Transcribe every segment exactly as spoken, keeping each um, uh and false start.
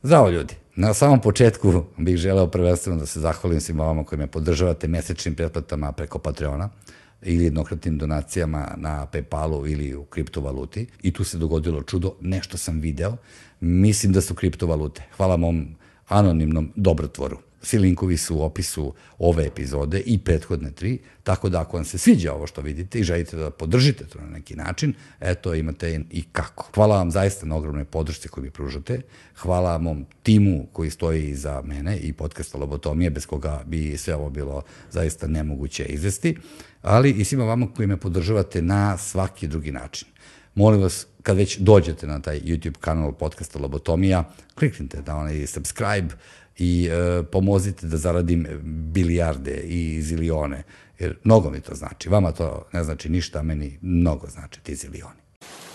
Zdravo ljudi, na samom početku bih želeo prvenstveno da se zahvalim svima vama koji me podržavate mesečnim pretplatama preko Patreona ili jednokratnim donacijama na PayPalu ili u kriptovaluti. I tu se dogodilo čudo, nešto sam video, mislim da su kriptovalute. Hvala mom anonimnom dobrotvoru. Svi linkovi su u opisu ove epizode i prethodne tri, tako da ako vam se sviđa ovo što vidite i želite da podržite to na neki način, eto imate i kako. Hvala vam zaista na ogromnoj podršci koju mi pružate, hvala mom timu koji stoji iza mene i podcasta Lobotomije, bez koga bi sve ovo bilo zaista nemoguće izvesti, ali i svima vama koji me podržavate na svaki drugi način. Molim vas, kad već dođete na taj YouTube kanal podcasta Lobotomija, kliknite na onaj subscribe i e, pomozite da zaradim bilijarde i zilione, jer mnogo mi to znači. Vama to ne znači ništa, a meni mnogo znači ti zilioni.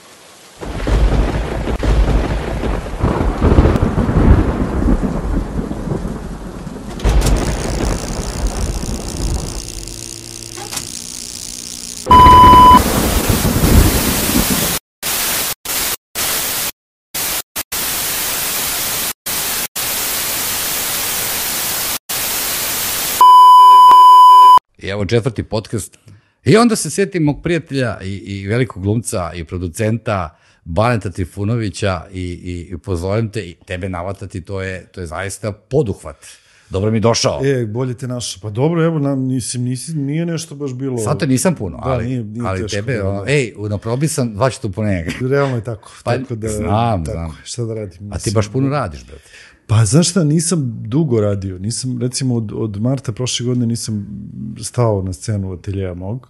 I evo četvrti podcast. I onda se sjetim mog prijatelja i, i velikog glumca i producenta Baneta Trifunovića i, i, i pozovem te i tebe navatati, to je, to je zaista poduhvat. Dobro mi došao. E, bolje te našao. Pa dobro, evo, nam, nisim, nisim, nije nešto baš bilo... Sad to nisam puno, da, ali, nije, nije ali teško, tebe, da, ono, da. ej, na probi sam dva ću tu po njega. Realno je tako. Pa, tako da, znam, tako, znam. Šta da radim? Mislim, A ti baš puno radiš, brate. Pa znaš šta, nisam dugo radio. Nisam, recimo, od, od marta prošle godine nisam stao na scenu ateljeja mog.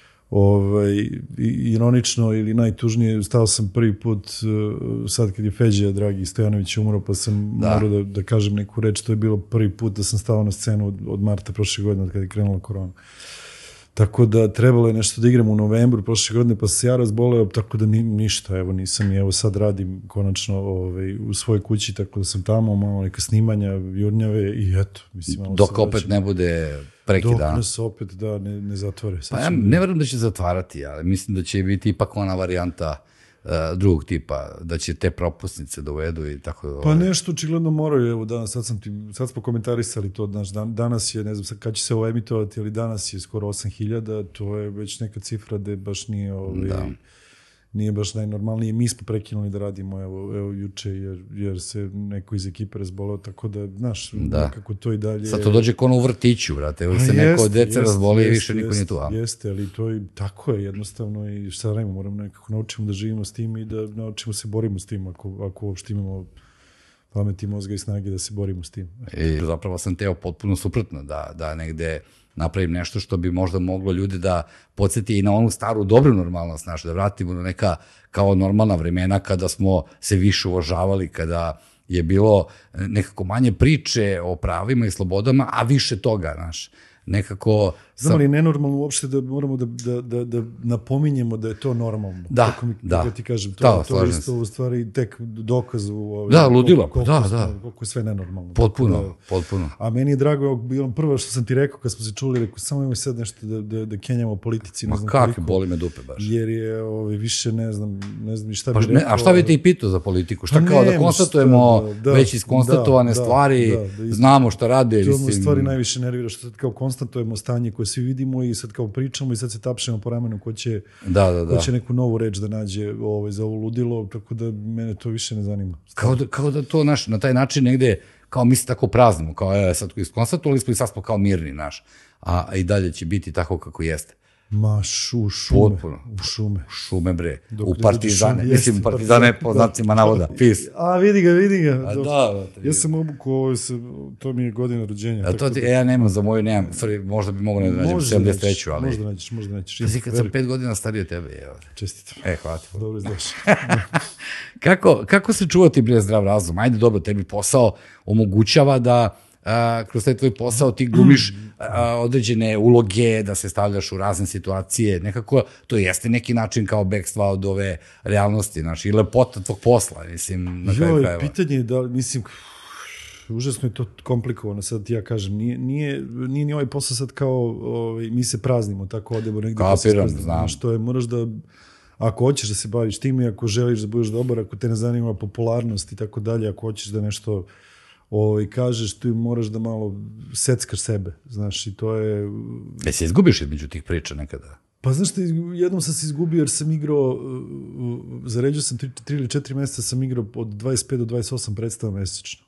Ovaj, ironično ili najtužnije, stao sam prvi put sad kad je Feđa Dragi Stojanović umro, pa sam da. morao da, da kažem neku reč, to je bilo prvi put da sam stao na scenu od, od marta prošle godine, od kada je krenula korona. Tako da trebalo je nešto da igram u novembru prošle godine, pa se ja razboleo, tako da ni, ništa, evo nisam i evo sad radim konačno ovaj, u svojoj kući, tako da sam tamo, malo neka snimanja, jurnjave i eto. Mislim, dok opet vraćam. Ne bude prekida. Dok nas opet da ne, ne zatvore. Sad pa ja ne verujem da će zatvarati, ali mislim da će biti ipak ona varijanta uh, drugog tipa, da će te propusnice dovedu i tako. Pa nešto očigledno moraju, evo danas, sad, sam ti, sad smo komentarisali to, znaš, dan, danas je, ne znam kad će se ovo emitovati, ali danas je skoro osam hiljada, to je već neka cifra da baš nije, ovaj, da. nije baš najnormalnije. Mi smo prekinuli da radimo, evo, evo juče, jer, jer se neko iz ekipe razboleo, tako da, znaš, da. nekako to i dalje... Sad to dođe kono u vrtiću, vrate, evo se jest, neko od dece razboli i više niko nije tu. A? Jeste, ali to i tako je jednostavno i šta radimo, moramo nekako naučimo da živimo s tim i da naučimo se borimo s tim, ako, ako uopšte imamo pameti, mozga i snage da se borimo s tim. I zapravo sam teo potpuno suprotno, da, da negde napravim nešto što bi možda moglo ljudi da podsjeti i na onu staru dobru normalnost našu, da vratimo na neka kao normalna vremena kada smo se više uvažavali, kada je bilo nekako manje priče o pravima i slobodama, a više toga, znaš, nekako... Znam li nenormalno uopšte da moramo da, da, da, da napominjemo da je to normalno? Da, kako mi, da. Kako ti kažem, to, da, to je isto u stvari tek dokaz u ovim, da, ludilo, koliko, da, koliko, da. koliko je sve nenormalno. Potpuno, da, potpuno. A meni je drago, bilo prvo što sam ti rekao kad smo se čuli, rekao, samo imamo sad nešto da, da, da kenjamo o politici. Ma kako, boli me dupe baš. Jer je ovaj, više, ne znam, ne znam šta pa, bi rekao. Ne, a šta bi ti pitao za politiku? Šta pa kao da konstatujemo šta, da, već iskonstatovane da, stvari, da, da, da, znamo šta rade. To me stvari najviše nervira, što sad kao konstatujemo stanje koje svi vidimo i sad kao pričamo i sad se tapšemo po ramenu ko će, da, da, da. ko će neku novu reč da nađe ovaj, za ovo ludilo, tako da mene to više ne zanima. Kao da, kao da to naš, na taj način negde, kao mi se tako praznimo, kao je sad iskonstatovali smo i sad smo kao mirni naš, a, a i dalje će biti tako kako jeste. Ma šu, šume, potpuno. U šume. Šume bre, Dok u partizane, šume, mislim jeste, partizane po znacima navoda, pis. A vidi ga, vidi ga. A da, ja sam obuku, to mi je godina rođenja. A to ti, da... ja nemam za moju, nemam, možda bi mogu ne da nađem sedamdeset treću, ali... Možda nađeš, možda nađeš. Pazi kad sam pet godina stariji od tebe, evo. Čestitam. E, hvala ti. Dobro izdaš. kako, kako se čuvati bre zdrav razum? Ajde, dobro, tebi posao omogućava da a, kroz taj tvoj posao ti glumiš a, određene uloge, da se stavljaš u razne situacije, nekako to jeste neki način kao bekstva od ove realnosti, znaš, i lepota tvog posla, mislim, na kraju krajeva. Joj, pitanje je da, mislim, užasno je to komplikovano, sad ja kažem, nije, nije, nije ni ovaj posao sad kao, ovaj, mi se praznimo, tako odemo negdje. Kapiram, znam. Što je, moraš da ako hoćeš da se baviš tim i ako želiš da budeš dobar, ako te ne zanima popularnost i tako dalje, ako hoćeš da nešto ovaj, kažeš, ti moraš da malo seckaš sebe, znaš, i to je... E se izgubiš između tih priča nekada? Pa znaš što, jednom sam se izgubio jer sam igrao, zaređao sam tri, tri ili četiri mjeseca sam igrao od dvadeset pet do dvadeset osam predstava mesečno.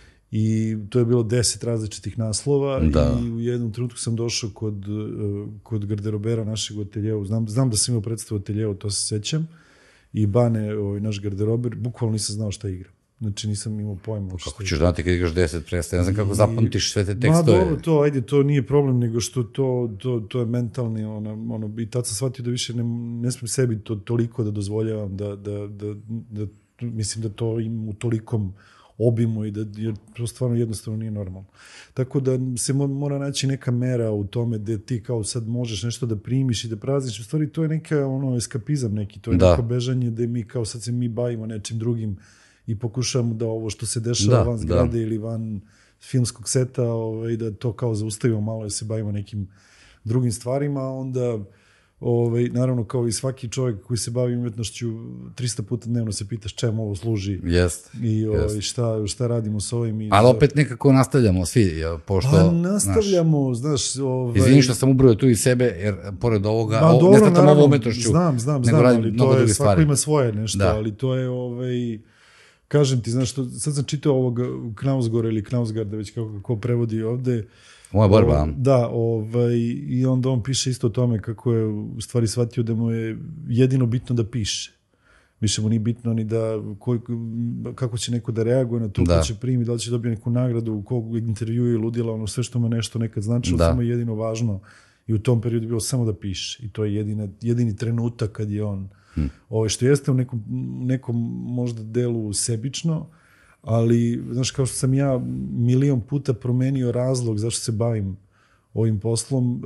I to je bilo deset različitih naslova da. I u jednom trenutku sam došao kod, kod garderobera našeg ateljevu. Znam, znam da sam imao predstavu ateljevu, to se sećam. I Bane, ovaj, naš garderober, bukvalno nisam znao šta igram. Znači nisam imao pojma. Pa kako ćeš znati kad igraš deset predstava? Ne znam kako zapamtiš sve te tekstove. Ma dobro, to, ajde, to nije problem, nego što to, to, to je mentalni, ono, ono, i tad sam shvatio da više ne, ne smijem sebi to toliko da dozvoljavam, da, da, da, da mislim da to im u tolikom obimu i da, jer to stvarno jednostavno nije normalno. Tako da se mora naći neka mera u tome da ti kao sad možeš nešto da primiš i da prazniš. U stvari to je neka ono eskapizam neki, to je da. Neko bežanje da mi kao sad se mi bavimo nečim drugim i pokušamo da ovo što se dešava da, van zgrade da. Ili van filmskog seta, ovaj, da to kao zaustavimo malo i se bavimo nekim drugim stvarima, onda ovaj, naravno kao i svaki čovjek koji se bavi umjetnošću tristo puta dnevno se pitaš čemu ovo služi jest, i ovaj, jest. Šta, šta radimo s ovim. I ali opet nekako nastavljamo svi, pošto... Pa nastavljamo, znaš... znaš ovaj... Izvini što sam ubrojao tu i sebe, jer pored ovoga, Ma, o, dobro, ne statam ovo umjetnošću, znam, znam, znam, ali to je, svako ima svoje nešto, da. Ali to je, ovaj, kažem ti, znaš, to, sad sam čitao ovog Knausgårda ili Knausgarda, već kako ko prevodi ovde. Moja borba. Da, ovaj, i onda on piše isto o tome kako je u stvari shvatio da mu je jedino bitno da piše. Više mu nije bitno ni da, ko, kako će neko da reaguje na to, da. Ko će primi, da li će dobiti neku nagradu, kog intervju je ludila, ono sve što mu nešto nekad značilo, samo je jedino važno. I u tom periodu je bilo samo da piše. I to je jedine, jedini trenutak kad je on, hmm. ovaj, što jeste u nekom, nekom možda delu sebično, ali, znaš, kao što sam ja milion puta promenio razlog zašto se bavim ovim poslom,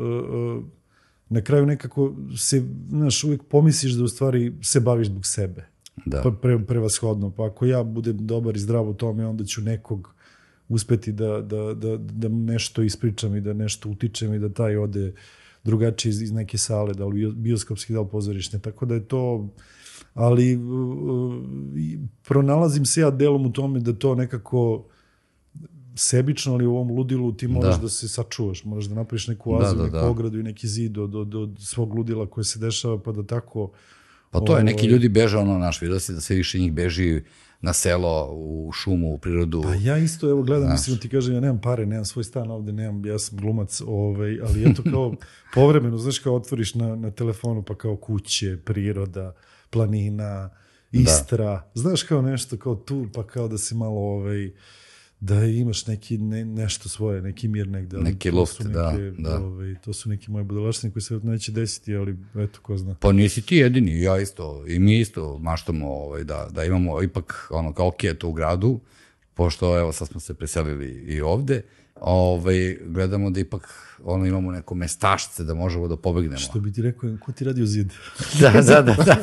na kraju nekako se, znaš, uvijek pomisliš da u stvari se baviš zbog sebe. Da. Pre, prevashodno. Pa ako ja budem dobar i zdrav u tome, onda ću nekog uspeti da, da, da, da nešto ispričam i da nešto utičem i da taj ode drugačije iz, iz neke sale, da li bioskopski, da li pozorišne. Tako da je to... ali uh, pronalazim se ja delom u tome da to nekako sebično, ali u ovom ludilu ti moraš da, da se sačuvaš, moraš da napraviš neku oazu, da, da, neku da. Ogradu i neki zid od, od, od svog ludila koje se dešava, pa da tako... Pa to je, neki ljudi beže, ono, naš, vidio si da sve više njih beži na selo, u šumu, u prirodu. Pa ja isto, evo, gledam, naš. Mislim da ti kažem, ja nemam pare, nemam svoj stan ovde, nemam, ja sam glumac, ovaj, ali eto kao povremeno, znaš, kao otvoriš na, na telefonu, pa kao kuće, priroda, planina, Istra, da. Znaš, kao nešto, kao tur, pa kao da se malo, ovaj, da imaš neki, ne, nešto svoje, neki mir negde. Neki loft, da. da. Ovaj, to su neki moje budalaštine koji se neće desiti, ali eto, ko zna. Pa nisi ti jedini, ja isto, i mi isto maštamo ovaj, da, da imamo ipak ono kao keto u gradu, pošto evo sad smo se preselili i ovde, ovaj, gledamo da ipak ono, imamo neko mestašce da možemo da pobegnemo. Što bi ti rekao, ko ti radi u zid? da, da, da, da.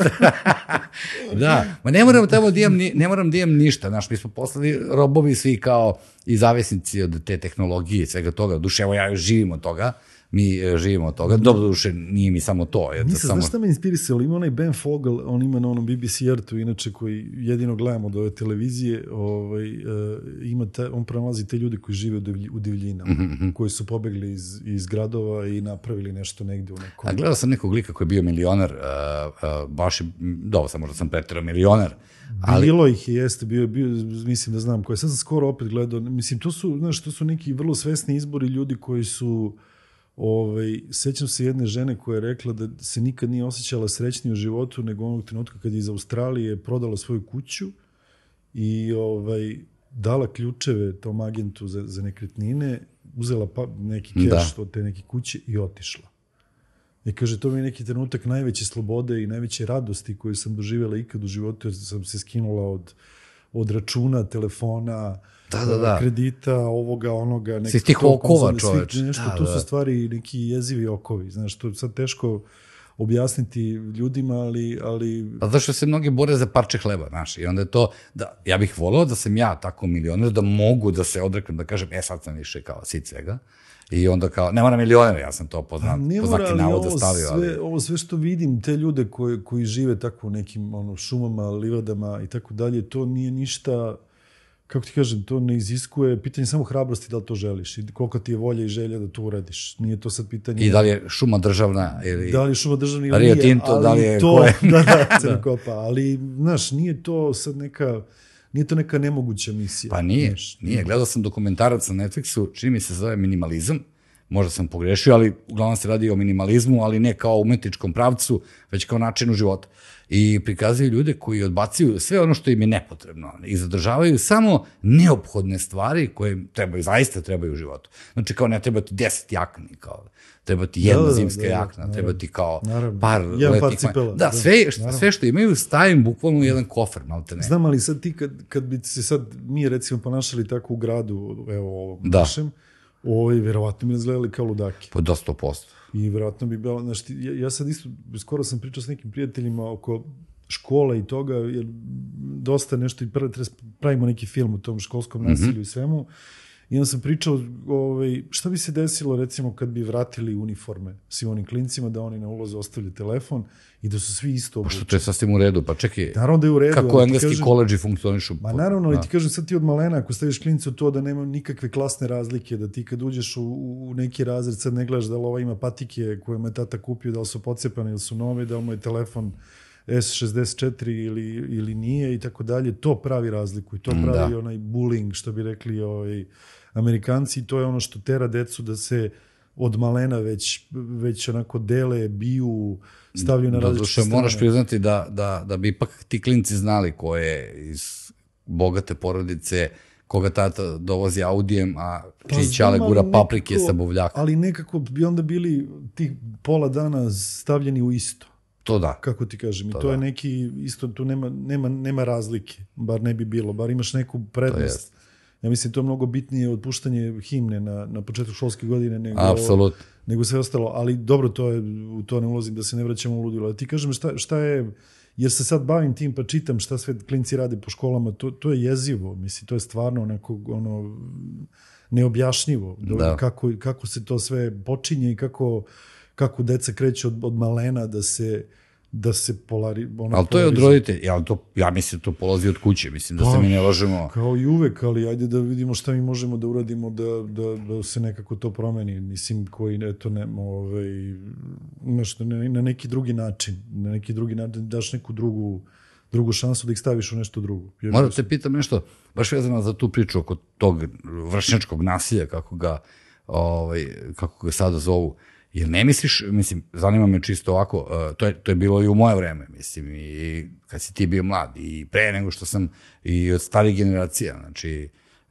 Da, ma ne moram tamo da imam, ne moram da imam ništa, znaš, mi smo poslali robovi svi kao i zavisnici od te tehnologije i svega toga, duše, evo ja živim od toga, mi živimo od toga, dobro duše, nije mi samo to. Je Nisam, samo... znaš šta me inspirisalo, ima onaj Ben Fogel, on ima na onom B B C R-tu, inače koji jedino gledamo od ove televizije, ovaj, uh, ima ta, on pronalazi te ljude koji žive u, divlj, u divljinama, mm-hmm. koji su pobegli iz, iz gradova i napravili nešto negde u nekom... A gledao sam nekog lika koji je bio milioner, uh, uh, baš je, dobro sam, možda sam pretirao milioner, ali... Bilo ih je, jeste, bio, bio, mislim da znam koje. Sad sam skoro opet gledao, mislim, to su, znaš, to su neki vrlo svesni izbori ljudi koji su... Ovaj, sećam se jedne žene koja je rekla da se nikad nije osjećala srećnije u životu nego onog trenutka kad je iz Australije prodala svoju kuću i ovaj, dala ključeve tom agentu za, za nekretnine, uzela pa, neki keš od te neke kuće i otišla. I kaže, to mi je neki trenutak najveće slobode i najveće radosti koju sam doživjela ikad u životu, jer sam se skinula od, od računa, telefona, da, da, da. kredita, ovoga, onoga. Svih tih okova, čoveč. Nešto, da, tu su stvari neki jezivi okovi. Znaš, to je sad teško objasniti ljudima, ali... ali... Pa zašto se mnogi bore za parče hleba, znaš, i onda je to, da, ja bih volao da sam ja tako milioner, da mogu da se odreknem, da kažem, e sad sam više kao sit svega, i onda kao, ne mora milioner, ja sam to pozna, poznati navoda stavio. Sve, ali... ovo sve što vidim, te ljude koji, koji žive tako u nekim ono, šumama, livadama i tako dalje, to nije ništa... Kako ti kažem, to ne iziskuje pitanje samo hrabrosti da li to želiš i koliko ti je volja i želja da to uradiš. Nije to sad pitanje... I da li je šuma državna ili... Da li je šuma državna ili Rio nije, Tinto, ali da li je to... koje? Da, da, Crnokopa. Ali, znaš, nije to sad neka... Nije to neka nemoguća misija. Pa nije, znaš, nije. Gledao sam dokumentarac na Netflixu, čini mi se zove Minimalizam, možda sam pogrešio, ali uglavnom se radi o minimalizmu, ali ne kao umetničkom pravcu, već kao načinu života. I prikazuju ljude koji odbacuju sve ono što im je nepotrebno i zadržavaju samo neophodne stvari koje im trebaju, zaista trebaju u životu. Znači kao ne treba ti deset jakni, kao treba ti jedna da, da, zimska da, da, jakna, naravno, treba ti kao naravno. par Jedan letnih... par cipela. Da, Da, sve, što, naravno. sve što imaju stavim bukvalno u jedan kofer, malte ne. Znam, ali sad ti kad, kad bi se sad mi recimo ponašali tako u gradu, evo ovom Da. našem, ovaj, verovatno bi nas gledali kao ludaki. Po do sto posto. I verovatno bi bilo, znaš, ti, ja, ja sad isto, skoro sam pričao s nekim prijateljima oko škola i toga, jer dosta nešto i prvo pravimo neki film o tom školskom nasilju mm-hmm. i svemu. I onda sam pričao, ovaj, šta bi se desilo recimo kad bi vratili uniforme svim onim klincima, da oni na ulazu ostavili telefon i da su svi isto obučeni. Pošto to je sasvim u redu, pa čekaj, Naravno da je u redu, kako engleski kažem, koledži funkcionišu. Ma naravno, ali ti kažem, sad ti od malena, ako staviš klincu to da nema nikakve klasne razlike, da ti kad uđeš u, u neki razred, sad ne gledaš da li ova ima patike koje mu je tata kupio, da li su pocepane ili su nove, da li mu je telefon es šezdeset četiri ili, ili nije i tako dalje, to pravi razliku i to pravi da. Onaj bullying, što bi rekli ovaj, Amerikanci, i to je ono što tera decu da se od malena već, već onako dele, biju, stavljaju na različite strane. Moraš priznati da, da, da bi ipak ti klinci znali ko je iz bogate porodice, koga tata dovozi Audijem, a pa čiji ćale gura nekako, paprike sa buvljakom. Ali nekako bi onda bili tih pola dana stavljeni u isto. To da. Kako ti kažem, to i to da. je neki, isto tu nema, nema, nema razlike, bar ne bi bilo, bar imaš neku prednost. Ja mislim, to je mnogo bitnije od puštanje himne na, na početku školske godine nego, nego sve ostalo, ali dobro, to je, u to ne ulazim da se ne vraćamo u ludilo. Ti kažem šta, šta je, jer se sad bavim tim pa čitam šta sve klinci rade po školama, to, to je jezivo, mislim, to je stvarno onako, ono, neobjašnjivo, da. kako, kako se to sve počinje i kako, kako deca kreće od, od malena da se da se polari... Ono, ali to je od roditelja, ja, to, ja mislim to polazi od kuće, mislim da pa, se mi ne lažemo. Kao i uvek, ali ajde da vidimo šta mi možemo da uradimo da, da, da se nekako to promeni, mislim koji, eto, ne, ovaj, nešto, ne, na neki drugi način, na neki drugi način, daš neku drugu, drugu šansu da ih staviš u nešto drugo. Moram te pitam nešto, baš vezano za tu priču oko tog vršnjačkog nasilja, kako ga, ovaj, kako ga sada zovu. Jer ne misliš, mislim, zanima me čisto ovako, uh, to, je, to je bilo i u moje vreme, mislim, i kad si ti bio mlad, i pre nego što sam i od starih generacija, znači,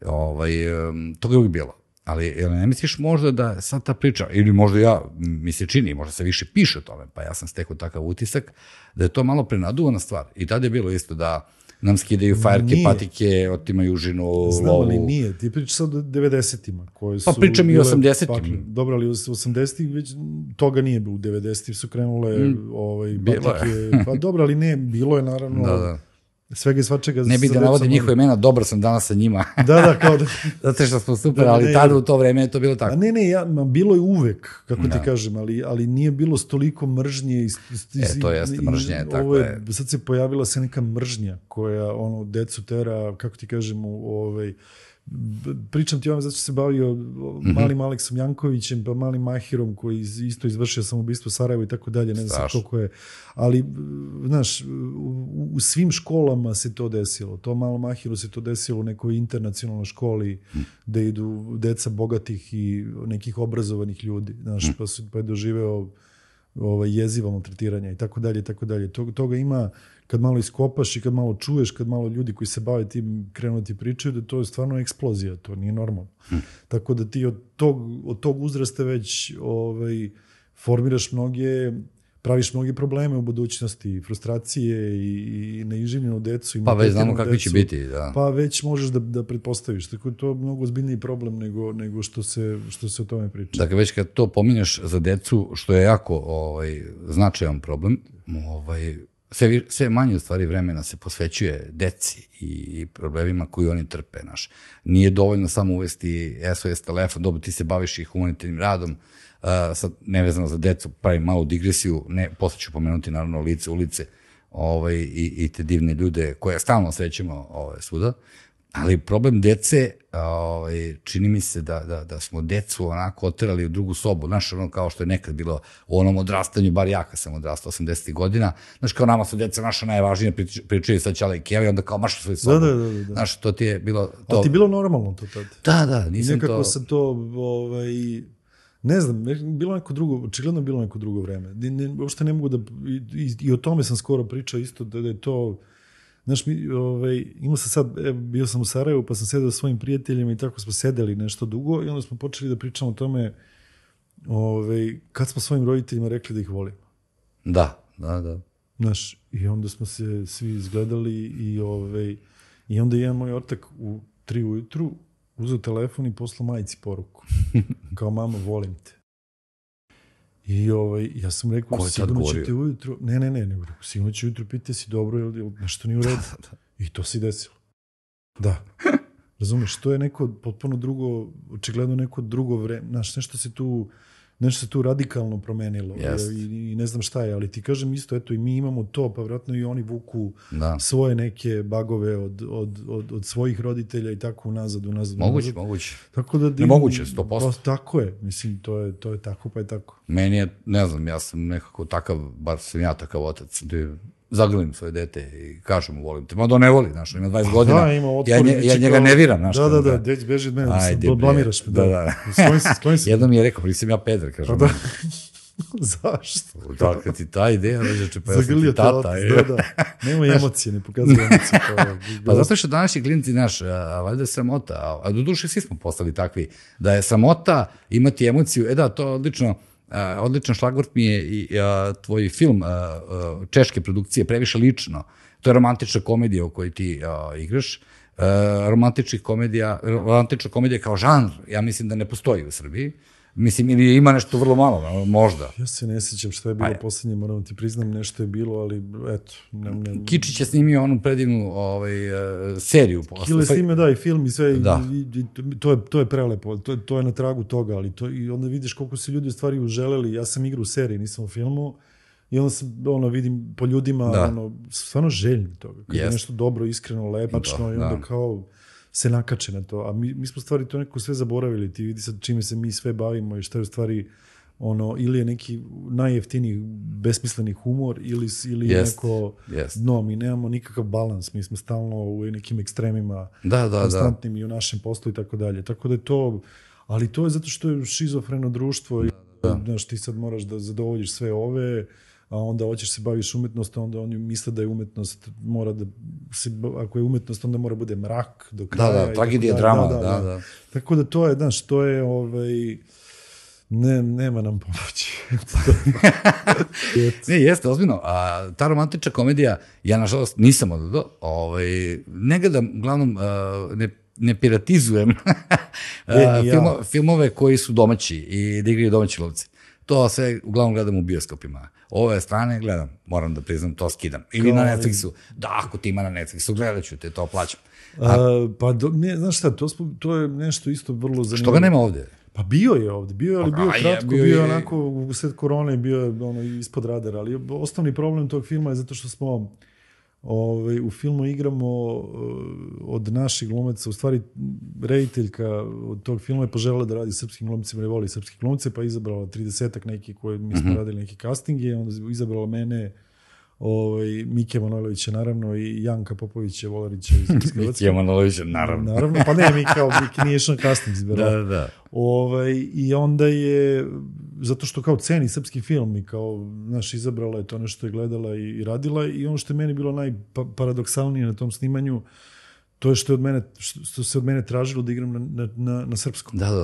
ovaj, um, toga je uvijek bilo. Ali jel ne misliš možda da sad ta priča, ili možda ja, mi se čini, možda se više piše o tome, pa ja sam stekao takav utisak, da je to malo prenaduvana stvar. I tada je bilo isto da nam skidaju fajerke, nije. Patike, otimaju žinu, lovu. Znam, ali nije. Ti pričaš sad o devedesetima. Koje su pa pričam i o osamdesetim. Dobro, ali u osamdesetih već toga nije bilo. U devedesetih su krenule mm, ovaj, patike. Pa dobro, ali ne, bilo je naravno... Da, da. Svega i svačega. Ne bih da navodim njihove imena, dobro sam danas sa njima. Da, da, kao da. Zato što smo super, da, ali ne, tada u to vreme je to bilo tako. A ne, ne, ja, ma, bilo je uvek, kako da. ti kažem, ali, ali nije bilo stoliko mržnje. Iz, iz, e, to jeste mržnje, tako je. Sad se pojavila se neka mržnja koja, ono, decu tera, kako ti kažem, u ovaj... Pričam ti vam zato što se bavio malim Aleksom Jankovićem, pa malim Mahirom koji isto izvršio samoubistvo Sarajevo i tako dalje, ne znam koliko je. Ali, znaš, u, u svim školama se to desilo. To malo Mahiru se to desilo u nekoj internacionalnoj školi gde idu deca bogatih i nekih obrazovanih ljudi. Znaš, pa, su, pa je doživeo ovaj, jezivo maltretiranja i tako dalje i tako dalje. Toga ima kad malo iskopaš i kad malo čuješ, kad malo ljudi koji se bave tim krenu ti pričaju, da to je stvarno eksplozija, to nije normalno. Hmm. Tako da ti od tog, od tog uzrasta već ovaj, formiraš mnoge praviš mnogi probleme u budućnosti, frustracije i, i neiživljenu decu. I pa već znamo kakvi decu, će biti, da. Pa već možeš da, da pretpostaviš. Tako je to mnogo ozbiljniji problem nego, nego što, se, što se o tome priča. Dakle, već kad to pominješ za decu, što je jako ovaj, značajan problem, ovaj, sve, sve manje u stvari vremena se posvećuje deci i problemima koji oni trpe. Naš. Nije dovoljno samo uvesti S O S telefon, dobro, ti se baviš i humanitarnim radom, uh, sad nevezano za decu, pravim malu digresiju, ne, posle ću pomenuti naravno lice, ulice ovaj, i, i te divne ljude koje stalno srećemo ovaj, svuda, ali problem dece, ovaj, čini mi se da, da, da smo decu onako oterali u drugu sobu, znaš, ono kao što je nekad bilo u onom odrastanju, bar ja kad sam odrastao osamdesetih godina, znaš, kao nama su deca naša najvažnija, pričaju sad Ćala i Keva i onda kao mašu svoju sobu. Da, da, da, da. Znaš, to ti je bilo... To... A ti je bilo normalno to tad? Da, da, nisam nekako to... Nekako sam to, ovaj, ne znam, bilo neko drugo, očigledno bilo neko drugo vreme. Ne, ne, uopšte ne mogu da, i, i o tome sam skoro pričao isto, da, da je to... Znaš, mi, ovaj, imao sam sad, e, bio sam u Sarajevu, pa sam sedao sa svojim prijateljima i tako smo sedeli nešto dugo i onda smo počeli da pričamo o tome ovaj, kad smo svojim roditeljima rekli da ih volimo. Da, da, da. Znaš, i onda smo se svi izgledali i, ovaj, i onda jedan moj ortak u tri ujutru uzeo telefon i poslao majici poruku. Kao, mama, volim te. I ovaj, ja sam rekao, sigurno ćete ujutru, ne, ne, ne, nego sigurno će ujutru pitati si dobro, ili nešto nije u redu. I to se desilo. Da. Razumeš, to je neko potpuno drugo, očigledno neko drugo vreme, znaš, nešto se tu, nešto se tu radikalno promenilo. I, i ne znam šta je, ali ti kažem isto, eto, i mi imamo to, pa vjerojatno i oni vuku da. svoje neke bagove od, od, od, od svojih roditelja i tako unazad, unazad. Moguće, unazad. moguće. Tako da, ne moguće, sto posto. Pa, tako je, mislim, to je, to je tako, pa je tako. Meni je, ne znam, ja sam nekako takav, bar sam ja takav otac, da zagrlim svoje dete i kažem mu volim te. Mada on ne voli, znaš, ima dvadeset godina. Da, ima otpor, ja, nje, ja njega ne viram, znaš. Da, da, da, deć beži od mene, ajde, blamiraš me. Da, da. Skloni se, skloni se. Jednom mi je rekao, nisam ja peder, kažem. Da. Zašto? Da, kad ti ta ideja, ređeče, pa ja sam ti tata. Da, da. Nemoj emocije, ne pokazuj emocije. Pa, pa zato što današnji klinci, znaš, a, valjda je sramota, a, a do duše svi smo postali takvi, da je sramota imati emociju, e da, to je odlično, a, odličan šlagvort mi je i a, tvoj film a, a, češke produkcije, previše lično, to je romantična komedija u kojoj ti a, igraš, a, romantičnih komedija, romantična komedija kao žanr, ja mislim da ne postoji u Srbiji. Mislim, ili ima nešto vrlo malo, možda. Ja se ne sjećam što je bilo Aj. posljednje, moram ti priznam, nešto je bilo, ali eto. Ne, ne, Kičić je snimio onu predivnu ovaj, uh, seriju. Kile je snimio, da, i film i sve, da. I, i, to, je, to je prelepo, to, to je na tragu toga, ali to, i onda vidiš koliko se ljudi u stvari uželeli, ja sam igrao u seriji, nisam u filmu, i onda sam, ono, vidim po ljudima, da. ono, stvarno željni toga, kada yes. je nešto dobro, iskreno, lepačno, da, i onda da. kao... se nakače na to, a mi, mi smo stvari to neko sve zaboravili, ti vidi sad čime se mi sve bavimo i šta je u stvari ono, ili je neki najjeftiniji besmisleni humor ili, ili yes. neko yes. dno, mi nemamo nikakav balans, mi smo stalno u nekim ekstremima da, da, konstantnim da. i u našem poslu i tako dalje, tako da je to, ali to je zato što je šizofreno društvo da, da. i znaš, ti sad moraš da zadovoljiš sve ove, a onda hoćeš se baviš umetnost, onda oni misle da je umetnost, mora da se, ako je umetnost, onda mora bude mrak do kraja. Da, da, tragedija, drama, da, da, da, da. Tako da to je, znaš, to je, ovaj, ne, nema nam pomoći. Ne, jeste, ozbiljno. A ta romantična komedija, ja, nažalost, nisam odgledao, ovaj, ne gledam, uglavnom, ne, ne piratizujem e, filmo, ja. filmove koji su domaći i da igraju domaći lovci. To sve uglavnom gledam u bioskopima. Ove strane gledam, moram da priznam, to skidam. Ili Kao, na Netflixu. Da, ako ti ima na Netflixu, gledat ću te, to plaćam. A, A, pa, do, ne, znaš šta, to, to je nešto isto vrlo zanimljivo. Što ga nema ovde? Pa bio je ovde, bio je, ali bio je kratko, bio, bio je onako, u sred korone, bio je ono, ispod radara. Ali osnovni problem tog filma je zato što smo ovaj, u filmu igramo od naših glumaca, u stvari rediteljka od tog filma je poželjela da radi srpskim glumcima, ne voli srpske glumce, pa je izabrala tridesetak neki koje mi smo mm-hmm. radili neki castinge, onda je izabrala mene, ovaj, Mike Manojlovića naravno i Janka Popovića Volarića iz Hrvatske. Mike Manojlovića naravno. Naravno, pa ne, Mike, kao Mike nije išao na casting izberao. Da, da. Ovaj, I onda je, zato što kao ceni srpski film i kao, znaš, izabrala je to ono što je gledala i radila i ono što je meni bilo najparadoksalnije na tom snimanju, to je što, je od mene, što se od mene tražilo da igram na, na, na, na srpskom. Da, da, da.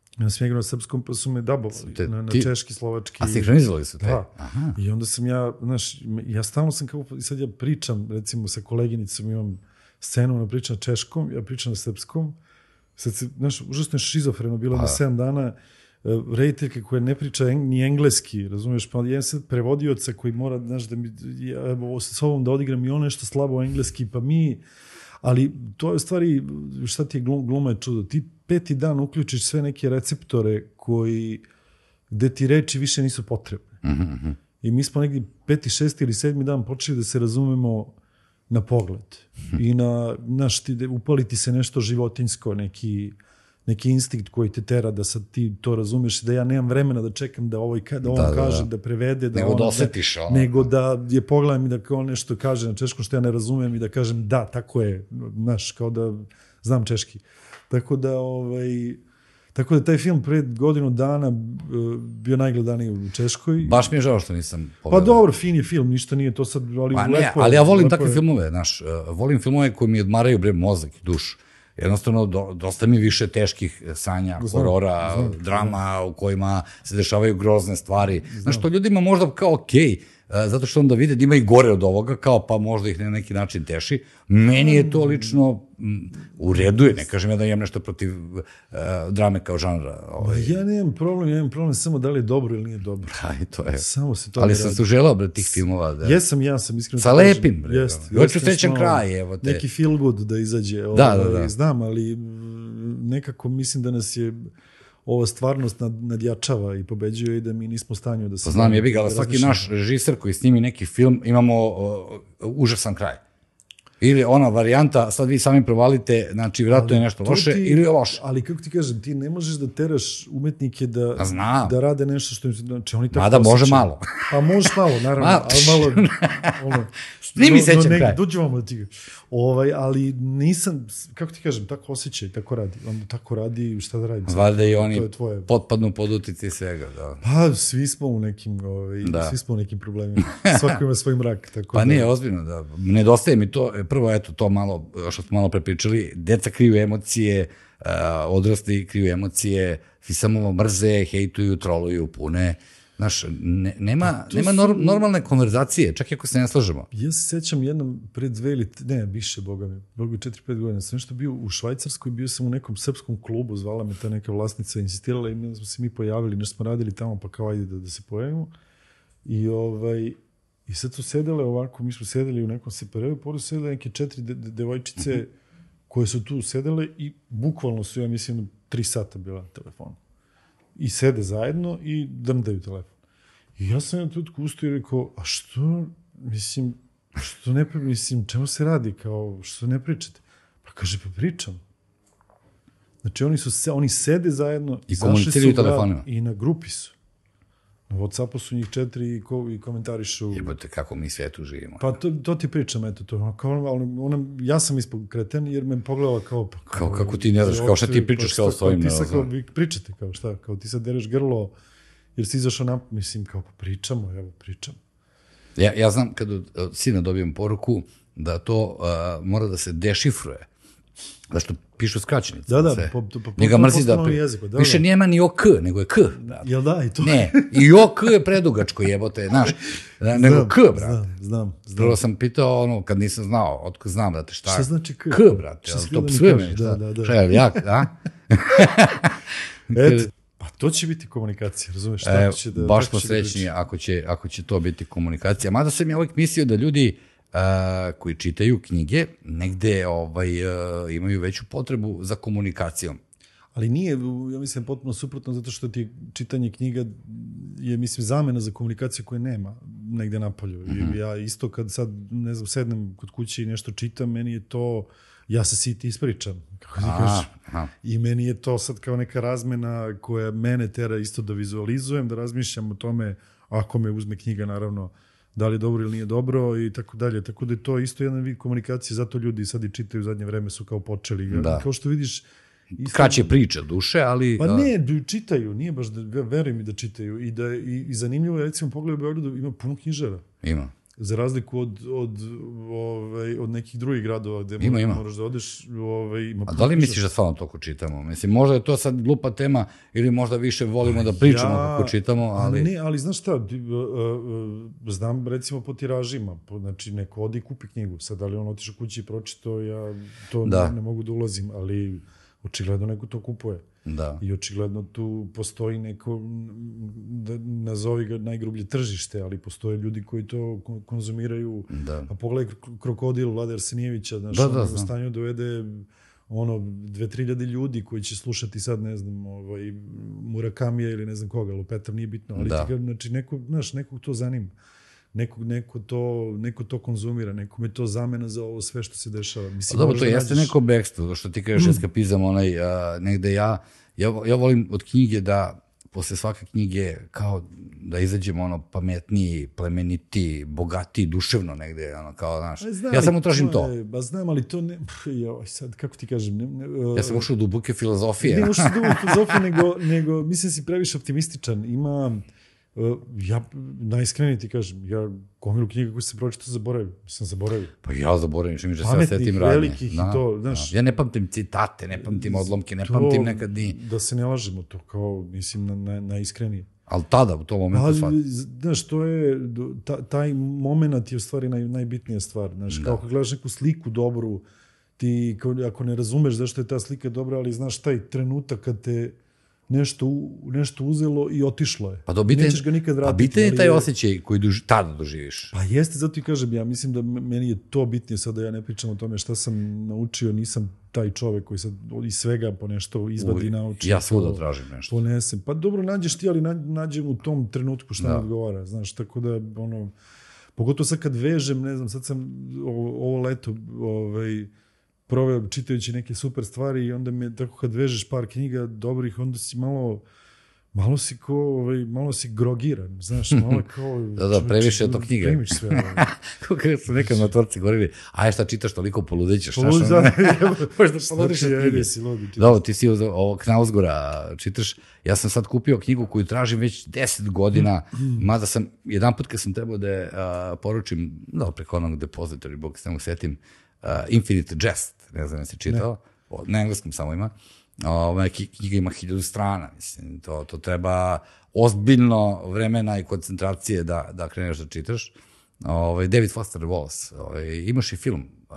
Ja sam igrao na srpskom, pa su me dabovali, Te, na, na ti, češki, slovački. A sinhronizovali su te? Da. Aha. I onda sam ja, znaš, ja stalno sam kao, sad ja pričam, recimo sa koleginicom, imam scenu, ona priča na češkom, ja pričam na srpskom, sad se, znaš, užasno je šizofreno bilo na sedam dana, uh, rediteljka koja ne priča eng, ni engleski, razumiješ, pa jedan sad prevodioca koji mora, znaš, da mi, ja, evo, sa sobom da odigram i ono nešto slabo engleski, pa mi, ali to je stvari, šta ti je glum, gluma je čudo, ti peti dan uključiš sve neke receptore koji, gde ti reči više nisu potrebne. Mm-hmm. I mi smo negdje peti, šesti ili sedmi dan počeli da se razumemo na pogled. Mm-hmm. I na, znaš, ti, upaliti se nešto životinjsko, neki, neki instinkt koji te tera da sad ti to razumeš, da ja nemam vremena da čekam da, ovaj, da on da, kaže, da, da prevede, da nego on, da osjetiš ono. Nego da je pogledam i da kao nešto kaže na češkom što ja ne razumem i da kažem da, tako je, znaš, kao da znam češki. Tako da, ovaj, tako da taj film pred godinu dana bio najgledaniji u Češkoj. Baš mi je žao što nisam pogledao. Pa dobro, fin je film, ništa nije to sad, ali pa lepo. Ne, ali ja volim takve je. filmove, znaš, volim filmove koji mi odmaraju bre mozak i dušu. Jednostavno, do, dosta mi više teških sanja, znam, horora, znam, drama znam. U kojima se dešavaju grozne stvari. Znam. Znaš, to ljudima možda kao okej, okay, zato što onda vide da ima i gore od ovoga, kao pa možda ih na neki način teši. Meni je to lično m, u redu je, ne kažem ja da imam nešto protiv uh, drame kao žanra. Ovaj. Ja nemam problem, ja imam problem samo da li je dobro ili nije dobro. Aj, to je. Samo se to ali sam se uželao bre tih filmova. Da. Jesam, ja sam iskreno. Sa lepim, bre. Jest, hoću srećan kraj, evo te. Neki feel good da izađe. Ovaj, da, da, da. Znam, ali nekako mislim da nas je ova stvarnost nad, nadjačava i pobeđuje i da mi nismo u stanju da se... Pa znam, jebi ga, ali svaki naš režiser koji snimi neki film, imamo uh, užasan kraj. Ili ona varijanta, sad vi sami provalite, znači vjerojatno je nešto loše ti, ili je loše. Ali kako ti kažem, ti ne možeš da teraš umetnike da, da rade nešto što im se... Znači, oni tako mada može malo. Pa možeš malo, naravno, Ma, ali malo... Ono, snimi sećam kraj. Dođemo da ti... Ovaj, ali nisam, kako ti kažem, tako osjećaj, tako radi. On tako radi, šta da radi? Valjda i oni potpadnu pod utici svega, da. Pa, svi smo u nekim, ovaj, da. svi smo u nekim problemima. Svako ima svoj mrak. Tako pa da... nije, ozbiljno, da. Nedostaje mi to, prvo, eto, to malo, što smo malo prepričali, deca kriju emocije, uh, odrasli kriju emocije, svi samo mrze, hejtuju, troluju, pune. Znaš, ne, nema, nema nor, normalne konverzacije, čak i ako se ne slažemo. Ja se sećam jednom pred dve ili, ne, više, boga mi, boga četiri, pet godina, sam nešto bio u Švajcarskoj, bio sam u nekom srpskom klubu, zvala me ta neka vlasnica, insistirala i mi smo se mi pojavili, nešto smo radili tamo, pa kao ajde da, da se pojavimo. I, ovaj, i sad su sedele ovako, mi smo sedeli u nekom separeju, pored su sedele neke četiri de, de, devojčice mm-hmm. koje su tu sedele i bukvalno su, ja mislim, tri sata bila na telefonu. I sede zajedno i drndaju telefon. I ja sam jedan tutku ustao i rekao, a što, mislim, što ne, mislim, čemu se radi, kao, što ne pričate? Pa kaže, pa pričam. Znači, oni, su, oni sede zajedno, i komuniciraju telefonima. I na grupi su. Na WhatsAppu su njih četiri i, ko, i komentarišu. Jebote, kako mi svijetu živimo. Pa to, to ti pričam, eto, to. Kao, ali ona, ja sam ispod kreten, jer me pogledala kao... Pa, kao, kao kako ti ne znaš, kao šta ti pričaš kao svojim. Ti sad kao, vi pričate, kao šta, kao ti sad dereš grlo, jer si izašao na, mislim, kao pa pričamo, evo, pričam. Ja, ja znam, kada od sina dobijem poruku, da to uh, mora da se dešifruje. Da što pišu skraćenice. Da, da, po, po, po, njega mrzi da, jeziku, da, više da. Nema ni O K, nego je K, brate. Jel da, i to? Ne, i O K je predugačko, jebote, znaš, nego znam, K, brate. Znam, znam. Prvo sam pitao, ono, kad nisam znao, otko znam, brate, šta? Šta znači K? K, brate, to psuje meni, šta? Da, da, da. Šta je, jak, da? Eto, pa to će biti komunikacija, razumeš? E, će da, baš smo srećni da ako, će, ako će to biti komunikacija. Mada sam ja uvijek mislio da ljudi Uh, koji čitaju knjige, negde ovaj, uh, imaju veću potrebu za komunikacijom. Ali nije, ja mislim, potpuno suprotno, zato što ti čitanje knjiga je, mislim, zamena za komunikaciju koje nema negde napolju. Mm-hmm. Ja isto kad sad, ne znam, sednem kod kuće i nešto čitam, meni je to, ja se siti ispričam, kako ti kažeš. I meni je to sad kao neka razmena koja mene tera isto da vizualizujem, da razmišljam o tome, ako me uzme knjiga, naravno, da li je dobro ili nije dobro i tako dalje. Tako da je to isto jedan vid komunikacije, zato ljudi sad i čitaju, u zadnje vreme su kao počeli. Da. Kao što vidiš... Isto... Kraće priče duše, ali... Pa ne, čitaju, nije baš da, veruj mi da čitaju. I, da, i, i zanimljivo je, recimo, pogled u Beogradu ima puno knjižara. Ima. za razliku od, od, ovaj, od nekih drugih gradova gde ima, ima. moraš da odeš. Ovaj, ima A da li misliš da stvarno toliko čitamo? Mislim, možda je to sad glupa tema ili možda više volimo da pričamo ja, kako čitamo, ali... Ne, ali znaš šta, znam recimo po tiražima, po, znači neko odi i kupi knjigu, sad da li on otišao kući i pročito, ja to da. ne, ne mogu da ulazim, ali očigledno neko to kupuje. Da. I očigledno tu postoji neko, da nazovi ga najgrublje tržište, ali postoje ljudi koji to konzumiraju. Da. A pogledaj Krokodil Vlade Arsenijevića, znaš, da, da, on u stanju dovede ono, dve, tri ljade ljudi koji će slušati sad, ne znam, ovaj, Murakamija ili ne znam koga, Lopetav, nije bitno, ali da. ti, znači, neko, znaš, nekog to zanima. Nekog, neko, to, neko to konzumira, nekome to zamena za ovo sve što se dešava. Mislim, dobro, to jeste nađeš... neko bekstvo, što ti kažeš eskapizam, onaj, a, negde ja, ja, ja volim od knjige da, posle svake knjige, kao da izađemo ono pametniji, plemenitiji, bogatiji, duševno negde, ono, kao, znaš, znam, ja samo tražim to. Je, ba znam, ali to ne, joj, sad, kako ti kažem, ne, ne, uh, ja sam ušao u duboke filozofije. Ne ušao u duboke filozofije, nego, nego, mislim si previše optimističan, ima... Uh, ja, najiskrenije ti kažem, ja gomilu knjiga koju se pročito zaboravim, sam zaboravio. Pa ja zaboravim, što mi že sve setim radnje. Velikih da, i to, znaš. Da. Ja ne pamtim citate, ne pamtim odlomke, ne to, pamtim nekad ni... Da se ne lažemo, to kao, mislim, na, na, najiskrenije. Ali tada, u tom momentu stvar. Ali, znaš, to je, ta, taj moment je u stvari naj, najbitnija stvar. Znaš, da. Kao kad gledaš neku sliku dobru, ti, ako ne razumeš zašto je ta slika dobra, ali znaš, taj trenutak kad te nešto, nešto uzelo i otišlo je. Pa do bitan, nećeš ga nikad vratiti. A bitan je taj osjećaj koji duž, tada doživiš. Pa jeste, zato i kažem, ja mislim da meni je to bitnije sad da ja ne pričam o tome šta sam naučio, nisam taj čovek koji sad iz svega po nešto izvadi i nauči. Ja svuda tražim nešto. Ponesem. Pa dobro, nađeš ti, ali nađem u tom trenutku šta mi odgovara. Znaš, tako da, ono, pogotovo sad kad vežem, ne znam, sad sam ovo, ovo leto, ovaj, proveo čitajući neke super stvari i onda me, tako kad vežeš par knjiga dobrih, onda si malo, malo si ko, ovaj, malo si grogiran, znaš, malo kao... da, da, previše je to knjiga. Primiš sve. Ovaj. Kako su nekad na tvorci govorili, aj šta čitaš, toliko poludećeš. Poludećeš, da. Možda poludiš od knjige. Da, ti si ovo Knausgora čitaš. Ja sam sad kupio knjigu koju tražim već deset godina, mada sam, jedan put kad sam trebao da je poručim, da, preko onog depository, bog se ne mogu setim, Uh, Infinite Jest, ne znam da si čitao, ne. Na engleskom samo ima, uh, knjiga ima hiljadu strana, mislim, to, to treba ozbiljno vremena i koncentracije da, da kreneš da čitaš. Uh, David Foster Wallace, uh, imaš i film, uh,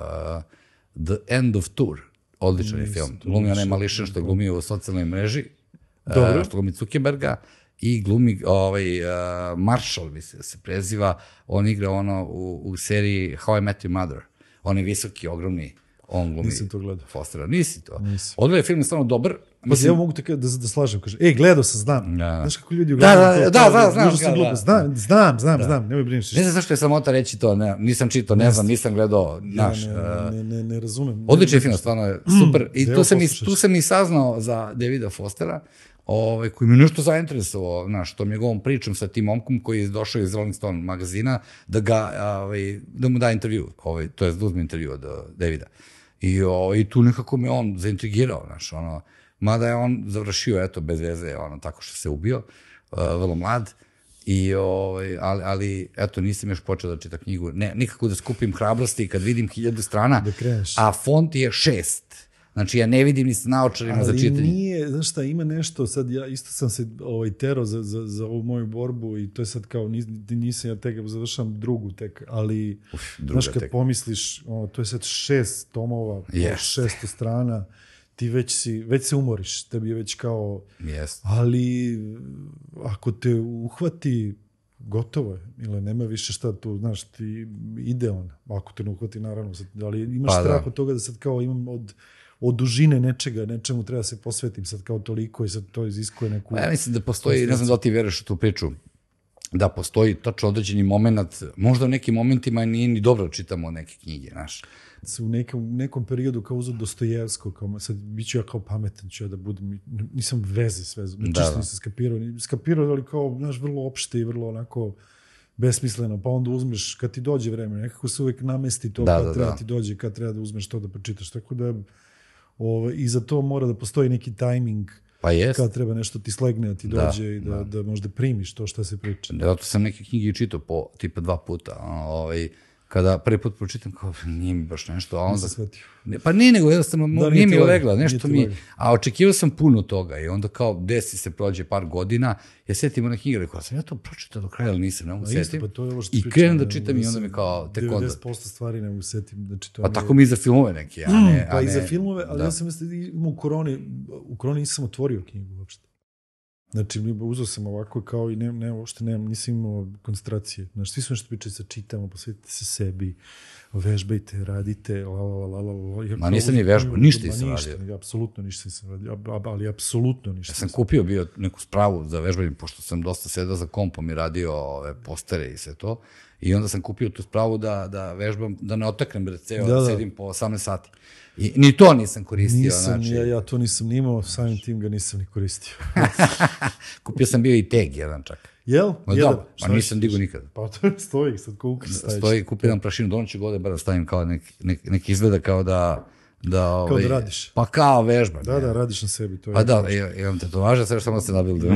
The End of Tour, odličan je film, glumi onaj mališan što je glumio u socijalnoj mreži, uh, što glumi Zuckerberga, i glumi ovaj, uh, Marshall, mislim, se preziva, on igra ono u, u seriji How I Met Your Mother. On je visoki, ogromni, on glumi. Nisam to gledao. Fostera, nisi to. Odle je film stvarno dobar. Mislim, ja mogu te da, da slažem, kaže, ej, gledao sam, znam. Ja. Znaš kako ljudi ugledaju? Da, da, da, da, znam. Da, znam, znam, znam, da. znam, nemoj briniš. Ne znam zašto je samota reći to, ne, nisam čitao, ne znam, nisam gledao, naš. Ja ne, ne, ne, ne razumem. Odličan film, stvarno je super. I tu sam, i, tu sam i saznao za Davida Fostera, ovaj, koji mi nešto zainteresovao, znaš, tom njegovom pričom sa tim momkom koji je došao iz Rolling Stone magazina, da ga, ovaj, da mu da intervju, ovaj, to je da uzme intervju od Davida. I, ovaj, i tu nekako me on zaintrigirao, znaš, ono, mada je on završio, eto, bez veze, ono, tako što se ubio, uh, vrlo mlad, i, ovaj, ali, ali, eto, nisam još počeo da čita knjigu, ne, nikako da skupim hrabrosti kad vidim hiljadu strana, da a font je šest. Znači, ja ne vidim ni s naočarima za čitanje. Ali nije, znaš šta, ima nešto, sad ja isto sam se ovaj, terao za, za, za ovu moju borbu i to je sad kao, nis, nisam ja tek, završam drugu tek, ali, Uf, znaš, kad tek. pomisliš, o, to je sad šest tomova, yes. šesto strana, ti već si, već se umoriš, tebi je već kao, yes. ali ako te uhvati, gotovo je, ili nema više šta tu, znaš, ti ide on, ako te ne uhvati, naravno, sad, ali imaš pa, strah da. od toga da sad kao imam od od dužine nečega, nečemu treba se posvetim sad kao toliko i sad to iziskuje neku... Ja mislim da postoji, ne znam da ti veruješ u tu priču, da postoji tačno određeni moment, možda u nekim momentima nije ni dobro čitamo neke knjige, znaš. U nekom, nekom periodu kao uzor Dostojevsko, kao sad bit ću ja kao pametan, ću ja da budem, nisam veze sve, čisto da, nisam skapirao, skapirao, ali kao, znaš, vrlo opšte i vrlo onako besmisleno, pa onda uzmeš, kad ti dođe vreme, nekako se uvek namesti to, da, kad da, treba da. ti dođe, kad treba da uzmeš to da pročitaš, tako da Ovo, i za to mora da postoji neki tajming Pa jest. Kad treba nešto ti slegne, da ti dođe da, i da, da. da možda primiš to što se priča. Zato sam neke knjige i čitao po tipa dva puta. Ovaj, kada prvi put pročitam, kao, nije mi baš nešto, a onda... Ne, pa nije nego, jednostavno, da, nije mi legla, nešto mi... Legla. A očekivao sam puno toga i onda kao desi se, prođe par godina, ja setim one knjige, rekao sam, ja to pročitao do kraja, ali nisam, ne mogu setim. Pa to je ovo što I krenem da čitam i onda mi kao, tek onda... devedeset posto stvari ne mogu setim. Znači, to pa tako mi i za filmove neki, a ne... Pa a ne, i za filmove, ali da. Ja sam mislio, u koroni, u koroni nisam otvorio knjigu uopšte. Znači, uzao sam ovako kao i ne, ne, uopšte nemam, nisam imao koncentracije. Znači, svi su nešto pričali sa čitamo, posvetite se sebi, vežbajte, radite, la, la, la, la, la. Ma nisam ni vežbao, ništa nisam radio. Ništa, apsolutno ništa nisam radio, ali apsolutno ništa. Ja sam kupio bio neku spravu za vežbanje, pošto sam dosta sedao za kompom i radio ove postere i sve to. I onda sam kupio tu spravu da, da vežbam, da ne otaknem receo, da, da sedim po osamnaest sati. I ni to nisam koristio. Nisam, znači... ja, ja to nisam nimao, samim tim ga nisam ni koristio. Kupio sam bio i teg jedan čak. Jel? No, jedan. Da, pa nisam digo nikada. Pa to stoji, sad ko ukri staviš. Stoji, kupio jedan prašinu, donoću gode, bar da stavim kao nek, nek, nek izgleda kao da... Da, kao ovaj, da radiš. Pa kao vežbam. Da, da, radiš na sebi. To je pa da, imam tetovaže, sve što samo se nabildujem.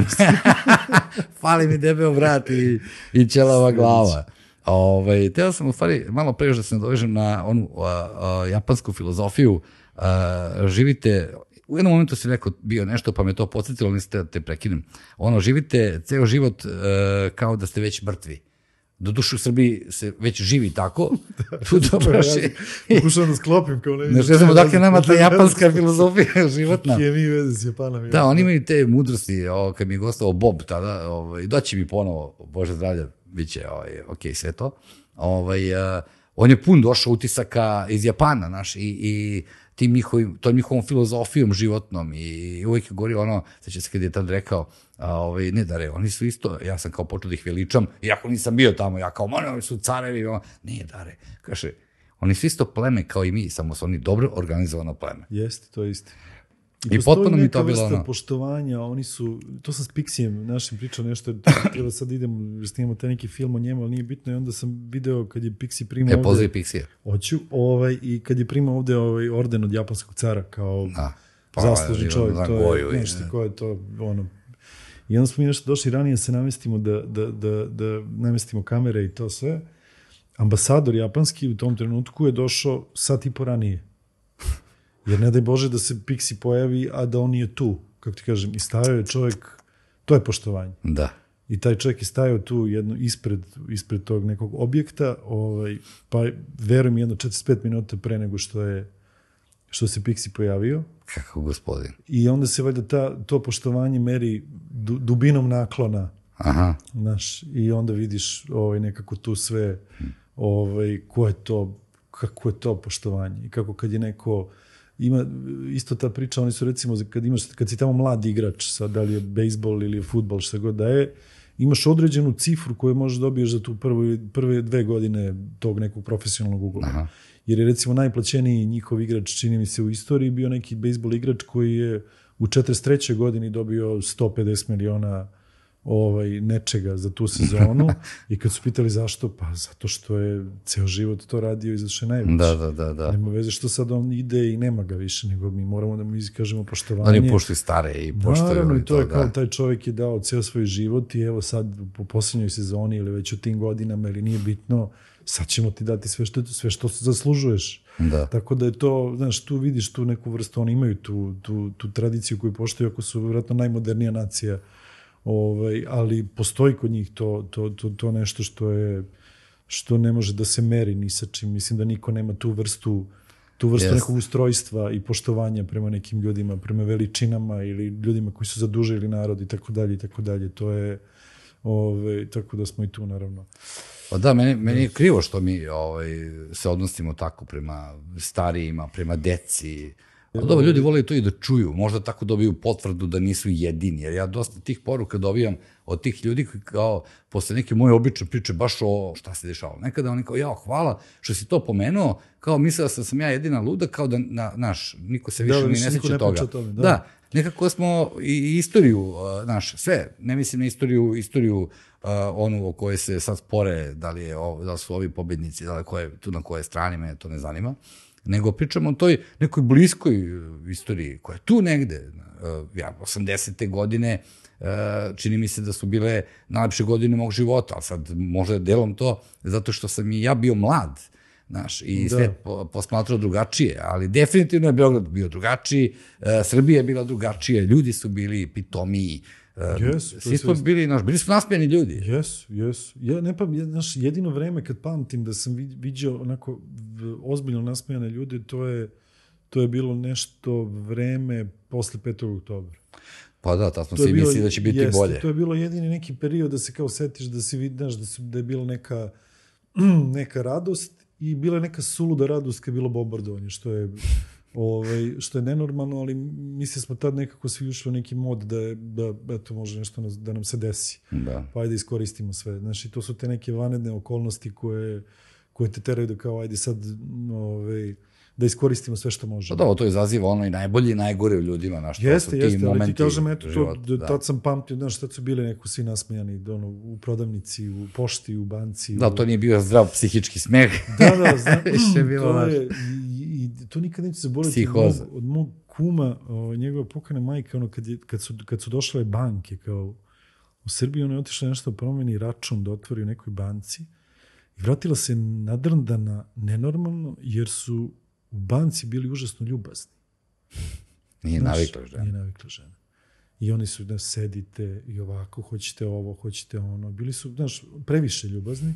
Fali mi debeo vrat i, i ćelava glava. Ovaj, teo sam u stvari malo pre da se nadovežem na onu a, a, japansku filozofiju. A, živite, u jednom momentu si rekao bio nešto pa me to podsjetilo, niste da te prekinem. Ono, živite ceo život a, kao da ste već mrtvi. Do duše u Srbiji se već živi tako. Tu dobro je. Pokušavam da sklopim kao ne. Ne znamo dakle nama ta japanska filozofija životna. Kje mi veze s Japanom. Da, oni imaju te mudrosti, o, kad mi je gostao Bob tada, ovaj, doći mi ponovo, Bože zdravlja, bit će ovaj, ok, sve to. Ovaj, uh, on je pun došao utisaka iz Japana, naš, i, i tim njihovim, tom njihovom filozofijom životnom i uvijek je govorio ono, sveća se kad je tad rekao, a, ovaj, ne da re, oni su isto, ja sam kao počeo da ih veličam, iako nisam bio tamo, ja kao, oni su carevi, ono, ne da re, kaže, oni su isto pleme kao i mi, samo su oni dobro organizovano pleme. Jeste, to je isto. I, I potpuno mi to bilo ono. Poštovanja, oni su, to sam s Pixijem našim pričao nešto, treba sad idem, jer snimamo taj neki film o njemu, ali nije bitno, i onda sam video kad je Pixi primao ovde... E, pozdrav Pixija. Hoću, ovaj, i kad je primao ovde ovaj orden od japanskog cara, kao A, pa, zaslužni čovjek, to goju, je, nešto, ko je to, ono... I onda smo mi nešto došli ranije se namestimo da, da, da, da namestimo kamere i to sve. Ambasador japanski u tom trenutku je došao sat i po ranije. Jer ne daj Bože da se Pixi pojavi, a da on nije tu, kako ti kažem, i stajao je čovjek, to je poštovanje. Da. I taj čovjek je stajao tu jedno, ispred, ispred tog nekog objekta, ovaj, pa verujem jedno četrdeset pet minuta pre nego što je što se Pixi pojavio. Kako gospodin. I onda se valjda ta, to poštovanje meri du, dubinom naklona. Aha. Znaš, i onda vidiš ovaj, nekako tu sve, ovaj, ko je to, kako je to poštovanje. I kako kad je neko... Ima isto ta priča, oni su recimo, kad, imaš, kad si tamo mlad igrač, sad, da li je bejsbol ili je fudbal, šta god da je, imaš određenu cifru koju možeš dobiješ za tu prve, prve dve godine tog nekog profesionalnog ugovora. Aha. Jer je recimo najplaćeniji njihov igrač, čini mi se u istoriji, bio neki bejsbol igrač koji je u četrdeset trećoj godini dobio sto pedeset miliona ovaj, nečega za tu sezonu i kad su pitali zašto, pa zato što je ceo život to radio i zato što je najveći. Da, da, da, da. Nema veze što sad on ide i nema ga više, nego mi moramo da mu izkažemo poštovanje. Oni puštuju stare i poštuju. Naravno, i to, to je kao da. Taj čovjek je dao ceo svoj život i evo sad po posljednjoj sezoni ili već u tim godinama ili nije bitno, sad ćemo ti dati sve što, sve što zaslužuješ. Da. Tako da je to, znaš, tu vidiš tu neku vrstu, oni imaju tu, tu, tu tradiciju koju poštuju, ako su vjerojatno najmodernija nacija. Ovaj, ali postoji kod njih to, to, to, to nešto što je što ne može da se meri ni sa čim. Mislim da niko nema tu vrstu tu vrstu yes. nekog ustrojstva i poštovanja prema nekim ljudima, prema veličinama ili ljudima koji su zadužili narod i tako dalje i tako dalje. To je ovaj, tako da smo i tu naravno. Pa da, meni, meni je krivo što mi ovaj, se odnosimo tako prema starijima, prema deci. Ali dobro, ljudi vole to i da čuju, možda tako dobiju potvrdu da nisu jedini, jer ja dosta tih poruka dobijam od tih ljudi koji kao posle neke moje obične priče baš o šta se dešavalo. Nekada oni kao, jao, hvala što si to pomenuo, kao mislila sam sam ja jedina luda, kao da, na, naš, niko se više da, ni ne seća toga. Tome, da. da, nekako smo i istoriju, naš, sve, ne mislim na istoriju, istoriju uh, onu o kojoj se sad spore, da li, je, da li su ovi pobednici, da li koje, tu na koje strani, mene to ne zanima. nego pričamo o toj nekoj bliskoj istoriji, koja je tu negde. Ja, osamdesete godine, čini mi se da su bile najlepše godine mog života, ali sad možda delom to, zato što sam i ja bio mlad, znaš, i svet posmatrao drugačije, ali definitivno je Beograd bio drugačiji, Srbija je bila drugačija, ljudi su bili pitomiji, Yes, svi smo bili, naš, bili smo nasmijeni ljudi. Jes, jes. Ja ne pam, znaš, jedino vreme kad pamtim da sam vidio onako ozbiljno nasmijane ljude, to je, to je bilo nešto vreme posle petog oktobra. Pa da, tad smo se i mislili da će biti jeste, bolje. To je bilo jedini neki period da se kao setiš da si vidiš da, su, da je bila neka, neka radost i bila je neka suluda radost kad je bilo bombardovanje, što je... Ovaj, što je nenormalno, ali mislim smo tad nekako svi ušli u neki mod da, je, da eto, može nešto da nam se desi. Da. Pa ajde iskoristimo sve. Znači, to su te neke vanredne okolnosti koje, koje te teraju da kao ajde sad ovaj, da iskoristimo sve što možemo. Pa da, to izaziva ono i najbolje i najgore u ljudima. Naš, jeste, to su jeste, ti ali ti kažem, eto, život, to, da. Tad sam pamtio, znaš, tad su bili neko svi nasmijani ono, u prodavnici, u pošti, u banci. Da, u... to nije bio zdrav psihički smeh. Da, da, znam, Više je bilo to je, i, i to nikad neću zaboraviti od mog, od mog kuma, o, njegova pokojna majka, ono, kad, je, kad, su, kad su došle banke, kao u Srbiji, ona je otišla nešto da promeni račun, da otvori u nekoj banci i vratila se nadrndana nenormalno, jer su u banci bili užasno ljubazni. Nije Znaš, navikla žena. Nije navikla žena. I oni su, da sedite i ovako, hoćete ovo, hoćete ono. Bili su, znaš, previše ljubazni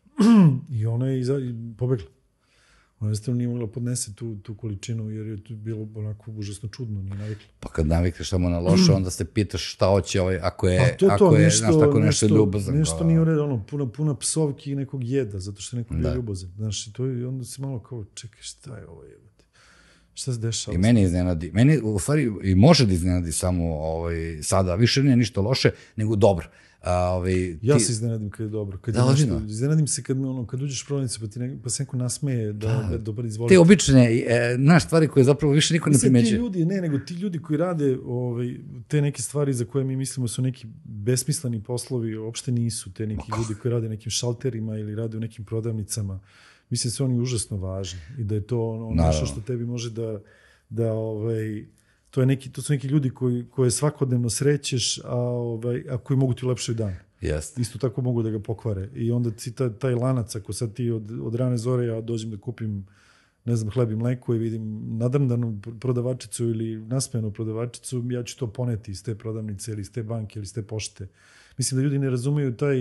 i ona je iza, i pobegla. Ona jednostavno nije mogla podnese tu, tu količinu, jer je to bilo onako užasno čudno, nije navikla. Pa kad navikneš samo na loše, onda se pitaš šta hoće ovaj, ako je, to, to, ako je, nešto, znaš, tako nešto, nešto ljubazan. Nešto kao... nije u redu, ono, puna, puna psovki i nekog jeda, zato što je neko bio da. ljubazan. Znaš, i to je, onda se malo kao, čekaj, šta je ovo jebate? Šta se dešava? I meni iznenadi, meni u stvari i može da iznenadi samo ovaj, sada, više nije ništa loše, nego dobro. A, ovaj, ja ti... se iznenadim kad je dobro. Kad da, je nešto, iznenadim se kad, ono, kad uđeš u prodavnicu pa, ti ne, pa se neko nasmeje da, da, da dobar izvolite. Te obične, e, naš stvari koje zapravo više niko ne primećuje. Ti ljudi, ne, nego ti ljudi koji rade ovaj, te neke stvari za koje mi mislimo su neki besmisleni poslovi, uopšte nisu. Te neki Mako. ljudi koji rade nekim šalterima ili rade u nekim prodavnicama. Mislim se oni užasno važni i da je to ono, nešto što tebi može da, da ovaj, to, je neki, to su neki ljudi koji, koje svakodnevno srećeš, a, ovaj, a koji mogu ti ulepšati dan. Jest. Isto tako mogu da ga pokvare. I onda ti taj, taj lanac, ako sad ti od, od rane zore ja dođem da kupim, ne znam, hleb i mleko i vidim nadrndanu prodavačicu ili nasmejanu prodavačicu, ja ću to poneti iz te prodavnice ili iz te banke ili iz te pošte. Mislim da ljudi ne razumeju taj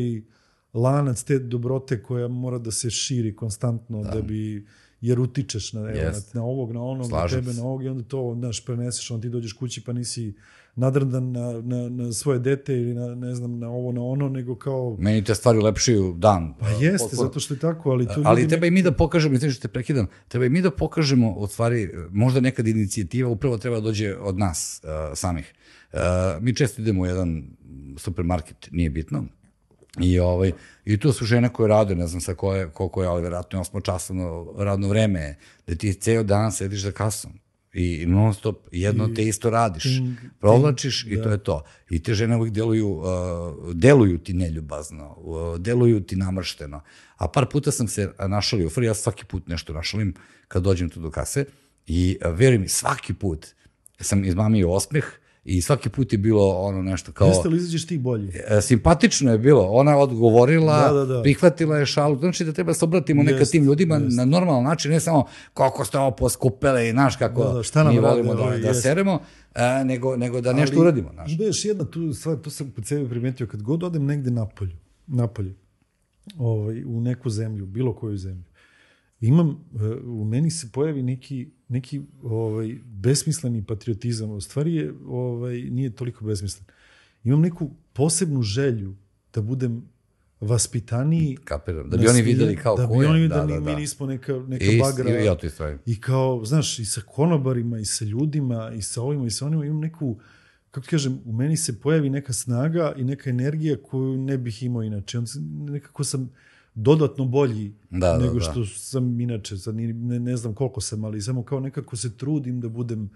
lanac te dobrote koja mora da se širi konstantno da, da bi, jer utičeš na, evo, na, na ovog, na onog, Slažem na tebe, se. Na ovog i onda to, znaš, preneseš, onda ti dođeš kući pa nisi nadrndan na, na, na svoje dete ili na, ne znam, na ovo, na ono, nego kao... Meni te stvari ulepšuju dan. Pa jeste, potpuno. Zato što je tako, ali... To ali ljudi... treba i mi da pokažemo, mislim što te prekidam, treba i mi da pokažemo, u stvari, možda nekad inicijativa upravo treba dođe od nas uh, samih. Uh, mi često idemo u jedan supermarket, nije bitno, I, ovaj, i tu su žene koje rade, ne znam sa koje, koliko je, ali vjerojatno je osmočasovno radno vreme, da ti ceo dan sediš za kasom i non stop jedno I, te isto radiš, ting, provlačiš ting, i da. To je to. I te žene uvijek deluju, uh, deluju ti neljubazno, uh, deluju ti namršteno. A par puta sam se našalio, ja svaki put nešto našalim kad dođem tu do kase i uh, vjeruj mi, svaki put sam izmamio osmeh. I svaki put je bilo ono nešto kao... Jeste li izađeš ti bolji? Simpatično je bilo. Ona je odgovorila, da, da, da. prihvatila je šalu. Znači da treba se obratimo jest, nekad tim ljudima jest. Na normalan način, ne samo kako ste ovo poskupele i naš kako da, da, mi volimo rade, da, ovaj, da seremo, a, nego, nego da nešto Ali, uradimo. Naš. Ima još jedna tu stvar, to sam kod sebe primetio, kad god odem negde napolju, napolje, ovaj, u neku zemlju, bilo koju zemlju, imam, u meni se pojavi neki, neki ovaj, besmisleni patriotizam. U stvari je, ovaj, nije toliko besmislen. Imam neku posebnu želju da budem vaspitaniji. Kapiram, da bi oni videli kao ko je. Da bi oni videli da, da, da. Mi nismo neka, neka I, bagra. I, ja to isto. I kao, znaš, i sa konobarima, i sa ljudima, i sa ovima, i sa onima. Imam neku, kako kažem, u meni se pojavi neka snaga i neka energija koju ne bih imao inače. Nekako sam dodatno bolji da, nego da, što da. sam inače. Sad ne, ne znam koliko sam, ali samo kao nekako se trudim da budem,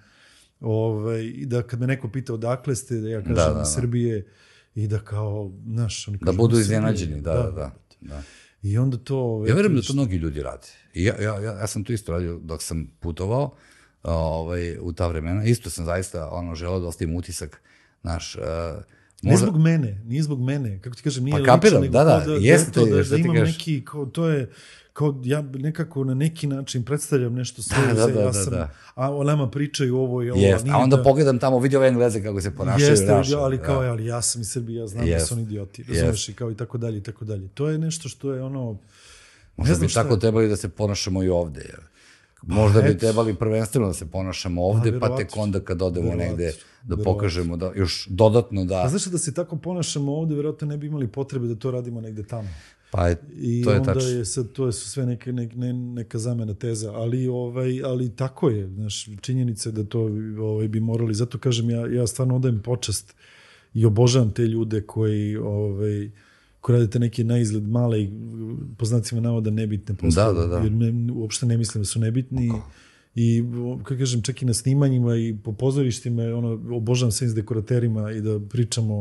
ovaj, da kad me neko pita odakle ste, da ja kažem da, da, da. Srbije i da kao, znaš... Da budu iznenađeni, da, da, da. da. I onda to... Ja verujem da to mnogi ljudi rade. I ja, ja, ja, ja sam to isto radio dok sam putovao ovaj, u ta vremena. Isto sam zaista ono, želeo da ostavim utisak naš... Uh, Možda... Ne zbog mene, nije zbog mene, kako ti kažem, nije pa kapiram, lično, da, da, da, jeste to, da, to, da imam neki, kao, to je, kao ja nekako na neki način predstavljam nešto svoje, da, da, da, ja sam, da, da. a o nama pričaju ovo i ovo, jest, nije a onda da, pogledam tamo, vidio ove Engleze kako se ponašaju. Jeste, naša, ali kao, da. ali ja sam iz Srbije, ja znam jest, da su oni idioti, razumeš, i kao i tako dalje, i tako dalje. To je nešto što je ono, možda ne znam bi tako je. trebali da se ponašamo i ovde, jer možda bi trebali prvenstveno da se ponašamo ovde, pa, pa tek onda kad odemo negde da pokažemo da još dodatno da... Pa znaš da se tako ponašamo ovde, verovatno ne bi imali potrebe da to radimo negde tamo. Pa je, I to je onda tačno. je sad, to su sve neke, ne, ne, neka zamena teza, ali, ovaj, ali tako je, znaš, činjenica je da to ovaj, bi morali, zato kažem, ja, ja stvarno odajem počast i obožavam te ljude koji, ovaj, koji radite neke na izgled male i po znacima navoda nebitne poslove. Da, da, da. Jer ne, uopšte ne mislim da su nebitni. I, kako kažem, čak i na snimanjima i po pozorištima, ono, obožavam se s dekoraterima i da pričamo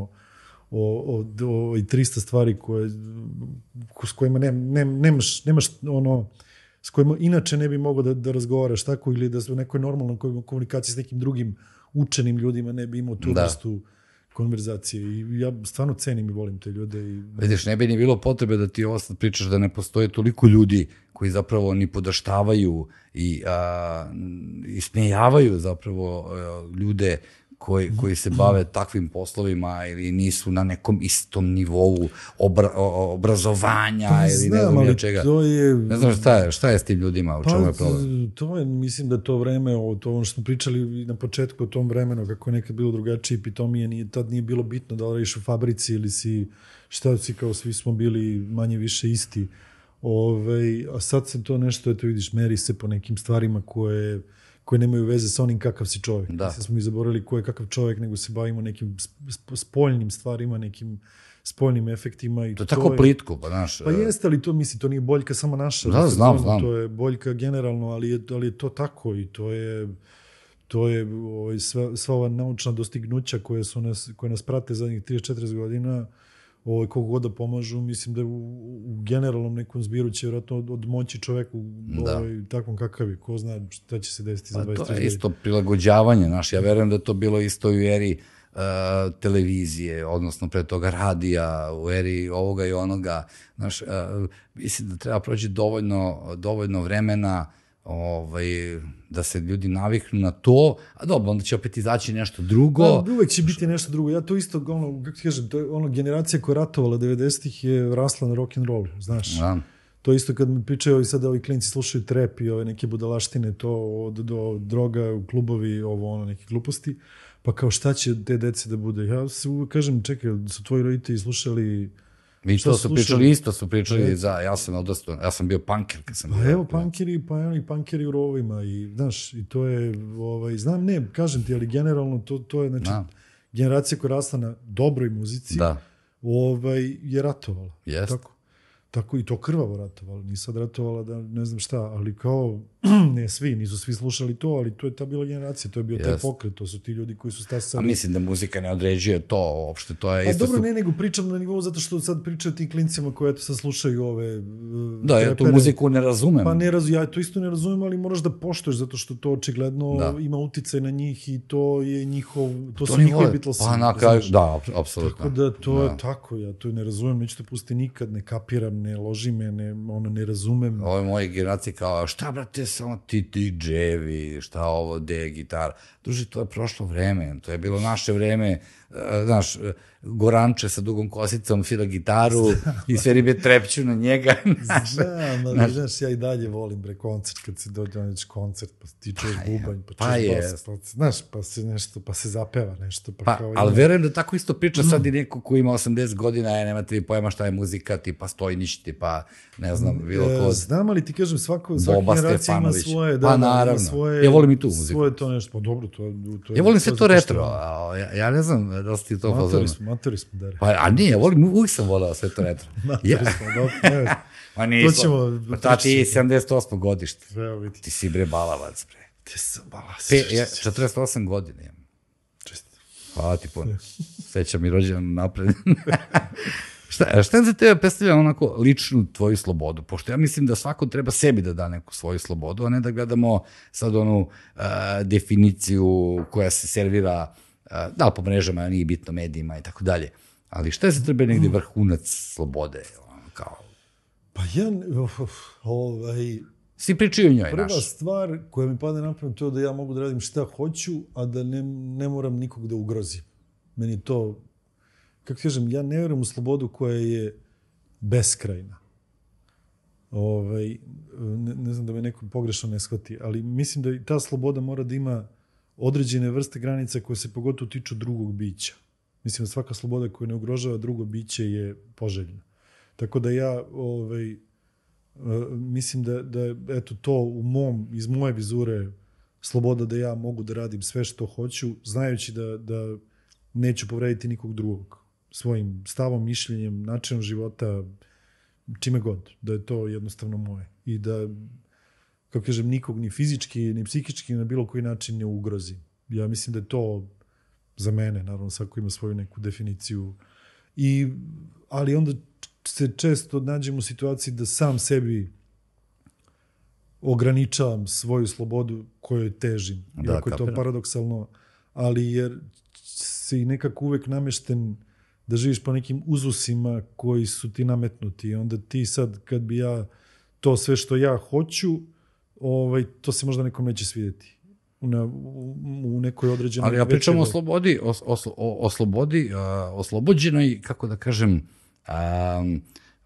o, o, o, o trista stvari koje, s kojima ne, ne, nemaš, nemaš ono, s kojima inače ne bi mogao da, da razgovaraš tako ili da u nekoj normalnoj komunikaciji s nekim drugim učenim ljudima ne bi imao tu da. vrstu konverzacije i ja stvarno cenim i volim te ljude. I... Vidiš, ne bi ni bilo potrebe da ti ovo sad pričaš da ne postoje toliko ljudi koji zapravo ni podaštavaju i a, ismejavaju zapravo a, ljude koji, koji se bave takvim poslovima ili nisu na nekom istom nivou obra, obrazovanja pa, ili ne znam ja čega. To je... Ne znam šta je, šta je s tim ljudima, u čemu je problem? To je, mislim da to vreme, o to što smo pričali na početku o tom vremenu, kako je nekad bilo drugačije, pitomije, nije, tad nije bilo bitno da li radiš u fabrici ili si, šta si, kao svi smo bili manje više isti. Ove, a sad se to nešto, eto vidiš, meri se po nekim stvarima koje... koje nemaju veze sa onim kakav si čovjek. Da. Sad smo i zaboravili ko je kakav čovjek, nego se bavimo nekim spoljnim stvarima, nekim spoljnim efektima. I to je to tako je, plitko, pa znaš. Pa jeste, ali to, misli, to nije boljka samo naša. Da, znam, znam. To je boljka generalno, ali je, ali je to tako i to je, to je ovaj, sva, sva ova naučna dostignuća koje, su nas, koje nas prate zadnjih trideset četrdeset godina, ovaj, koliko god da pomažu, mislim da u, u generalnom nekom zbiru će vjerojatno od, odmoći čoveku ovaj, takvom kakav je, ko zna šta će se desiti za dvadeset godina. To je isto prilagođavanje, znaš, ja verujem da to bilo isto u eri uh, televizije, odnosno pre toga radija, u eri ovoga i onoga, znaš, uh, mislim da treba proći dovoljno, dovoljno vremena ovaj, da se ljudi naviknu na to, a dobro, onda će opet izaći nešto drugo. Da, uvek će biti nešto drugo. Ja to isto, ono, kako ti kažem, to je ono, generacija koja ratovala devedesetih je rasla na rock'n'roll, znaš. Da. To isto kad mi pričaju i sada ovi klinci slušaju trap i ove neke budalaštine, to od, do droga u klubovi, ovo ono, neke gluposti, pa kao šta će te dece da bude? Ja se uvek kažem, čekaj, su tvoji roditelji slušali... Vi to su pričali, isto su pričali za, ja sam odrastao, ja sam bio punker kad sam pa bio. Evo punkeri, pa evo i punkeri u rovima i, znaš, i to je, ovaj, znam, ne, kažem ti, ali generalno to, to je, znači, da. Generacija koja rasla na dobroj muzici, da. Ovaj, je ratovala. Jest. Tako. Tako i to krvavo ratovala, nije sad ratovala da ne znam šta, ali kao, ne svi, nisu svi slušali to, ali to je ta bila generacija, to je bio yes. taj pokret, to su ti ljudi koji su stasali. A mislim da muzika ne određuje to, uopšte to je pa isto... dobro, su... ne, nego pričam na nivou zato što sad pričaju tim klincima koji eto sad slušaju ove... Da, ja tu muziku ne razumem. Pa ne razumem, ja to isto ne razumem, ali moraš da poštuješ zato što to očigledno da. Ima uticaj na njih i to je njihov, to, to su njihovi Beatlesi. Pa na kraju, da, apsolutno. Tako da to da. Je tako, ja to ne razumem, neću to pustiti nikad, ne kapiram, ne loži me, ne, ono, ne razumem. Ovo je moje generacije kao, šta brate, samo ti ti dževi, šta ovo, de, gitara. Druži, to je prošlo vreme, to je bilo naše vreme, znaš, Goranče sa dugom kosicom svira gitaru i sve ribe trepću na njega. Znam, ali znaš, ja i dalje volim bre koncert, kad se dođe onaj koncert, pa ti čuješ bubanj, pa, pa čuješ bas, pa, znaš, pa se nešto, pa se zapeva nešto. Pa, pa kao ali verujem da tako isto priča sad i neko ko ima osamdeset godina, je, nemate vi pojma šta je muzika, tipa Stojnić, tipa, ne znam, bilo ko... Znam, ali ti kažem, svako, svaka generacija ima svoje, da, pa naravno, svoje, ja volim i tu muziku. Svoje to nešto, pa dobro, to, to ja volim sve to retro, a ja, ja ne znam da li ti to matori smo, matori smo, dare. Pa, a nije, volim, uvijek sam volao sve to retro. Matori ja. smo, dobro, ne. Ma nisam, pa ta ti je sedamdeset osmo godište. Ti si bre balavac, bre. Ti sam balavac. Ja, četrdeset osam godine imam. Često. Hvala ti puno. Sećam i rođendan napred. Šta, šta za tebe predstavlja onako ličnu tvoju slobodu? Pošto ja mislim da svako treba sebi da da neku svoju slobodu, a ne da gledamo sad onu uh, definiciju koja se servira, uh, da li po mrežama, nije bitno, medijima i tako dalje. Ali šta je za tebe negdje vrhunac slobode? Kao... Pa ja, ovaj... Svi pričaju o njoj, prva naš. stvar koja mi pada na pamet to je da ja mogu da radim šta hoću, a da ne, ne moram nikog da ugrozim. Meni to, kako kažem, ja ne vjerujem u slobodu koja je beskrajna. Ovaj, ne, ne znam da me neko pogrešno ne shvati, ali mislim da i ta sloboda mora da ima određene vrste granica koje se pogotovo tiču drugog bića. Mislim da svaka sloboda koja ne ugrožava drugo biće je poželjna. Tako da ja ovaj, mislim da, da eto to u mom, iz moje vizure sloboda da ja mogu da radim sve što hoću, znajući da, da neću povrediti nikog drugog. Svojim stavom, mišljenjem, načinom života, čime god. Da je to jednostavno moje. I da, kako kažem, nikog ni fizički, ni psihički, ni na bilo koji način ne ugrozi. Ja mislim da je to za mene, naravno svako ima svoju neku definiciju. I, ali onda se često nađem u situaciji da sam sebi ograničavam svoju slobodu kojoj težim. Da, iako je to paradoksalno, ali jer si nekako uvek namešten da živiš po nekim uzusima koji su ti nametnuti. Onda ti sad, kad bi ja to sve što ja hoću, ovaj, to se možda nekom neće svidjeti. Na, u, u nekoj određenoj... Ali ja pričam o slobodi, o, o, o, o slobodi, o oslobođenoj, kako da kažem, um,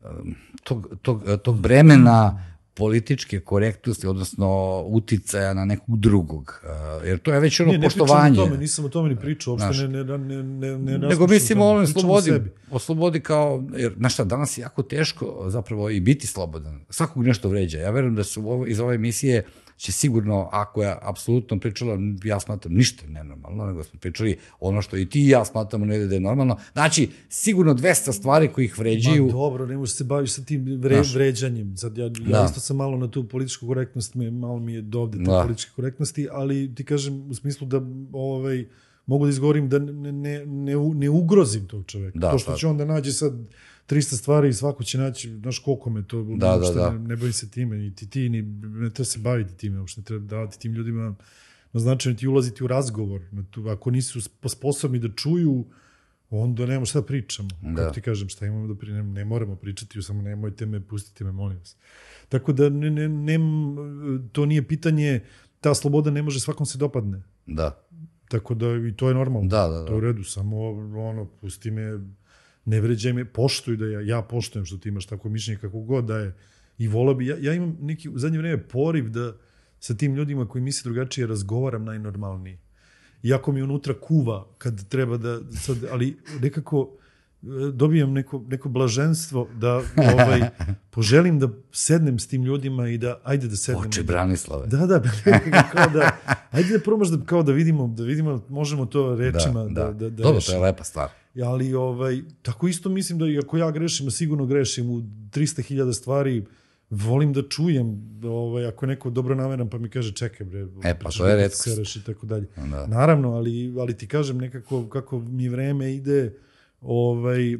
tog, tog, tog bremena političke korektnosti, odnosno uticaja na nekog drugog. Uh, jer to je već ono ne, ne poštovanje. Ne, pričam o tome, nisam o tome ni pričao, uopšte ne, ne, ne, ne, ne nego mislim o ovoj slobodi, o slobodi kao, jer, znaš šta, danas je jako teško zapravo i biti slobodan. Svakog nešto vređa. Ja verujem da su ovo, iz ove emisije će sigurno, ako je apsolutno pričala, ja smatram ništa nenormalno, nego smo pričali ono što i ti i ja smatramo ne da je normalno. Znači, sigurno dvesta stvari koji ih vređaju. Ma dobro, ne možeš se baviš sa tim vre, vređanjem. Sad, ja, ja da. isto sam malo na tu političku korektnost, me, malo mi je dovde te da. političke korektnosti, ali ti kažem u smislu da ovaj, mogu da izgovorim da ne, ne, ne, ne ugrozim tog čoveka. Da, to što da. će onda nađe sad trista stvari i svako će naći, znaš koliko me to, da, da, da. Ne, ne bavim se time, ni ti ti, ni ne treba se baviti time, uopšte ne treba davati tim ljudima naznačeno ti ulaziti u razgovor. Ako nisu sposobni da čuju, onda nema šta pričamo. Da. Kako ti kažem, šta imamo da pričamo, ne, ne moramo pričati, samo nemojte me, pustite me, molim vas. Tako da ne, ne, ne, to nije pitanje, ta sloboda ne može svakom se dopadne. Da. Tako da i to je normalno. Da, da, da. To je u redu, samo ono, pusti me, ne vređaj me, poštuj da ja, ja poštujem što ti imaš tako mišljenje kako god da je. I volao bi, ja, ja imam neki u zadnje vreme poriv da sa tim ljudima koji misle drugačije razgovaram najnormalnije. Iako mi unutra kuva kad treba da, sad, ali nekako dobijam neko, neko blaženstvo da ovaj, poželim da sednem s tim ljudima i da, ajde da sednem. Oče Branislave. Da, da, kao da, ajde da probaš da, kao da vidimo, da vidimo, možemo to rečima da, da, da, da, da dobro, to je lepa stvar. Ali ovaj, tako isto mislim da i ako ja grešim, sigurno grešim u trista hiljada stvari, volim da čujem, ovaj, ako je neko dobro nameran pa mi kaže čekaj bre, e, pa to je retkost. I tako dalje. Da. Naravno, ali, ali ti kažem nekako kako mi vreme ide, ovaj,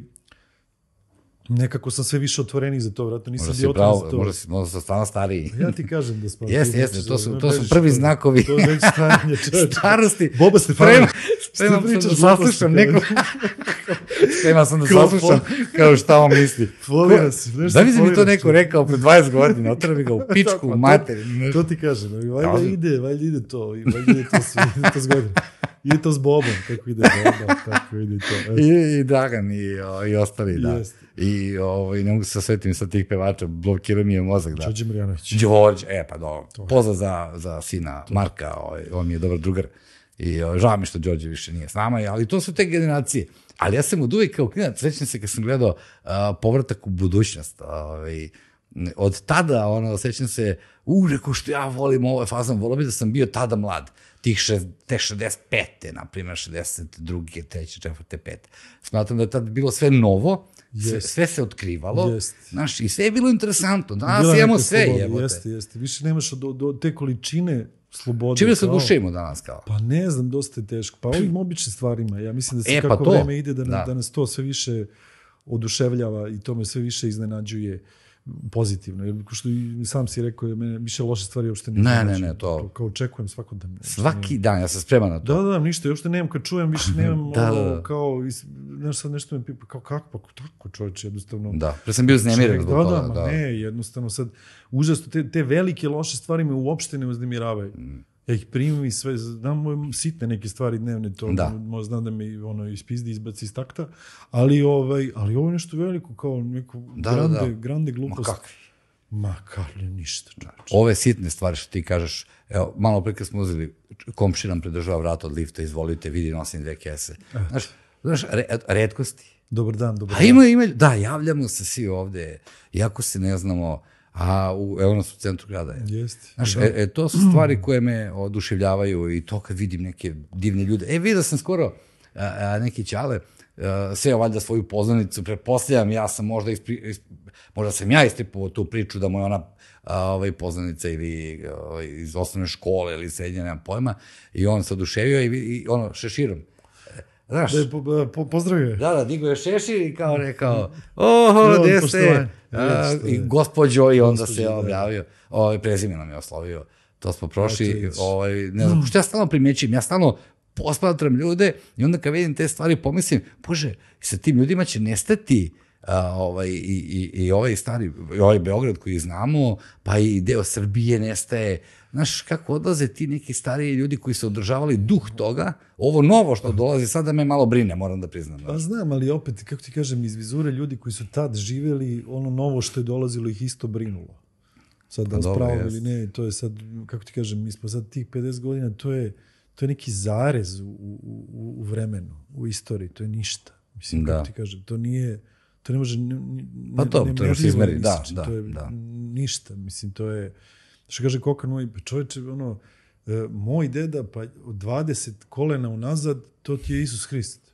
nekako sam sve više otvorenih za to, vratno nisam bio otvoren za to. Možda si, možda si stvarno stariji. Ja ti kažem da spavim. Jeste, jeste, to su, to su prvi znakovi to je već stanje, starosti. Boba Stefanović. Spremam sam da saslušam neko. Spremam sam da saslušam kao šta on misli. Folira si. Da mi mi to neko rekao pre dvadeset godina, otrvi ga u pičku, u materiju. To ti kažem, valjda ide, valjda ide to, valjda ide to s godina. Ide to s Bobom, kako ide Boba, kako ide to. I, i Dragan i, i ostali, da. Jest. I ovaj, ne mogu se sasvetim sa tih pevača, blokira mi je mozak. Da. Đorđe Marjanović. Đorđe, e pa do, pozdrav za, za sina to. Marka, ovaj, on mi je dobar drugar. I ovaj, žao mi što Đorđe više nije s nama, ali to su te generacije. Ali ja sam od uvijek kao klinac, srećam se kad sam gledao uh, Povratak u budućnost. Ovaj, od tada, ono, sjećam se, u, reko što ja volim ovo fazom, volio bi da sam bio tada mlad. Tih šest, te šezdeset pete, na primjer, šezdeset druge, treće, četvrte, pete. Smatram da je tad bilo sve novo, sve, sve se otkrivalo, yes. Znaš, i sve je bilo interesantno. Danas imamo sve, jebote. Jeste, jeste. Više nemaš do, do te količine slobode. Čime se dušimo danas kao? Pa ne znam, dosta je teško. Pa ovim običnim stvarima. Ja mislim da se e, kako pa vreme ide da, da. da nas to sve više oduševljava i to me sve više iznenađuje pozitivno. Jer što i sam si rekao, mene više loše stvari uopšte ne Ne, ne, ne, to... Kao očekujem svakodnevno. Svaki dan, ja sam spreman na to. Da, da, ništa, uopšte nemam, kad čujem, više nemam da, ono, da, da. kao, znaš, sad nešto me pipa, kao kako, pa tako čovječ, jednostavno. Da, pre sam bio uznemiren zbog da, toga. Da, da, ne, jednostavno sad, užasno, te, te velike loše stvari me uopšte ne uznemiravaju. Mm. Ja ih primim i sve, znam moje sitne neke stvari dnevne, to da. Možda znam da mi ono ispizdi, izbaci iz takta, ali, ovaj, ali ovo je nešto veliko, kao neko da, grande, da, da. grande glupost. Ma kakvi? Ma kakvi, ništa. Čovječ. Ove sitne stvari što ti kažeš, evo, malo pre kad smo uzeli, komši nam pridržava vrat od lifta, izvolite, vidi, nosim dve kese. Znaš, znaš re, redkosti. Dobar dan, dobar a dan. ima, ima, da, javljamo se svi ovde, iako se ne znamo, a u, evo nas u centru grada je. Jeste. Znaš, e, e, to su stvari koje me oduševljavaju i to kad vidim neke divne ljude. E, vidio sam skoro a, a, neki ćale, a, sve valjda svoju poznanicu, pretpostavljam, ja sam možda ispri, isp, možda sam ja istripovao tu priču da mu je ona a, ovaj, poznanica ili a, iz osnovne škole ili srednje, nemam pojma, i on se oduševio i, i ono, šeširom. Znaš, da je po, po, pozdravio. Da, da, digo je šešir i kao rekao, oho, gde ste? I gospođo, i onda se objavio, ovaj, prezimenom je oslovio. To smo prošli, ovaj, ne znam, što ja stalno primjećim, ja stalno posmatram ljude i onda kad vidim te stvari pomislim, bože, sa tim ljudima će nestati a, ovaj, i, i, i ovaj stari, i ovaj Beograd koji znamo, pa i deo Srbije nestaje. Znaš, kako odlaze ti neki stariji ljudi koji su održavali duh toga, ovo novo što dolazi, sada me malo brine, moram da priznam. Pa znam, ali opet, kako ti kažem, iz vizure ljudi koji su tad živjeli, ono novo što je dolazilo ih isto brinulo. Sad da pa spravo ili ne, to je sad, kako ti kažem, mi smo sad tih pedeset godina, to je, to je neki zarez u, u, u vremenu, u istoriji, to je ništa. Mislim, da. Kako ti kažem, to nije, to ne može, ne, pa to, ne, to ne izmeri, da, da, da, to je da. ništa, mislim, to je, što kaže Kokan moj, čovječe, ono, e, moj deda, pa od dvadeset kolena unazad, to ti je Isus Hrist.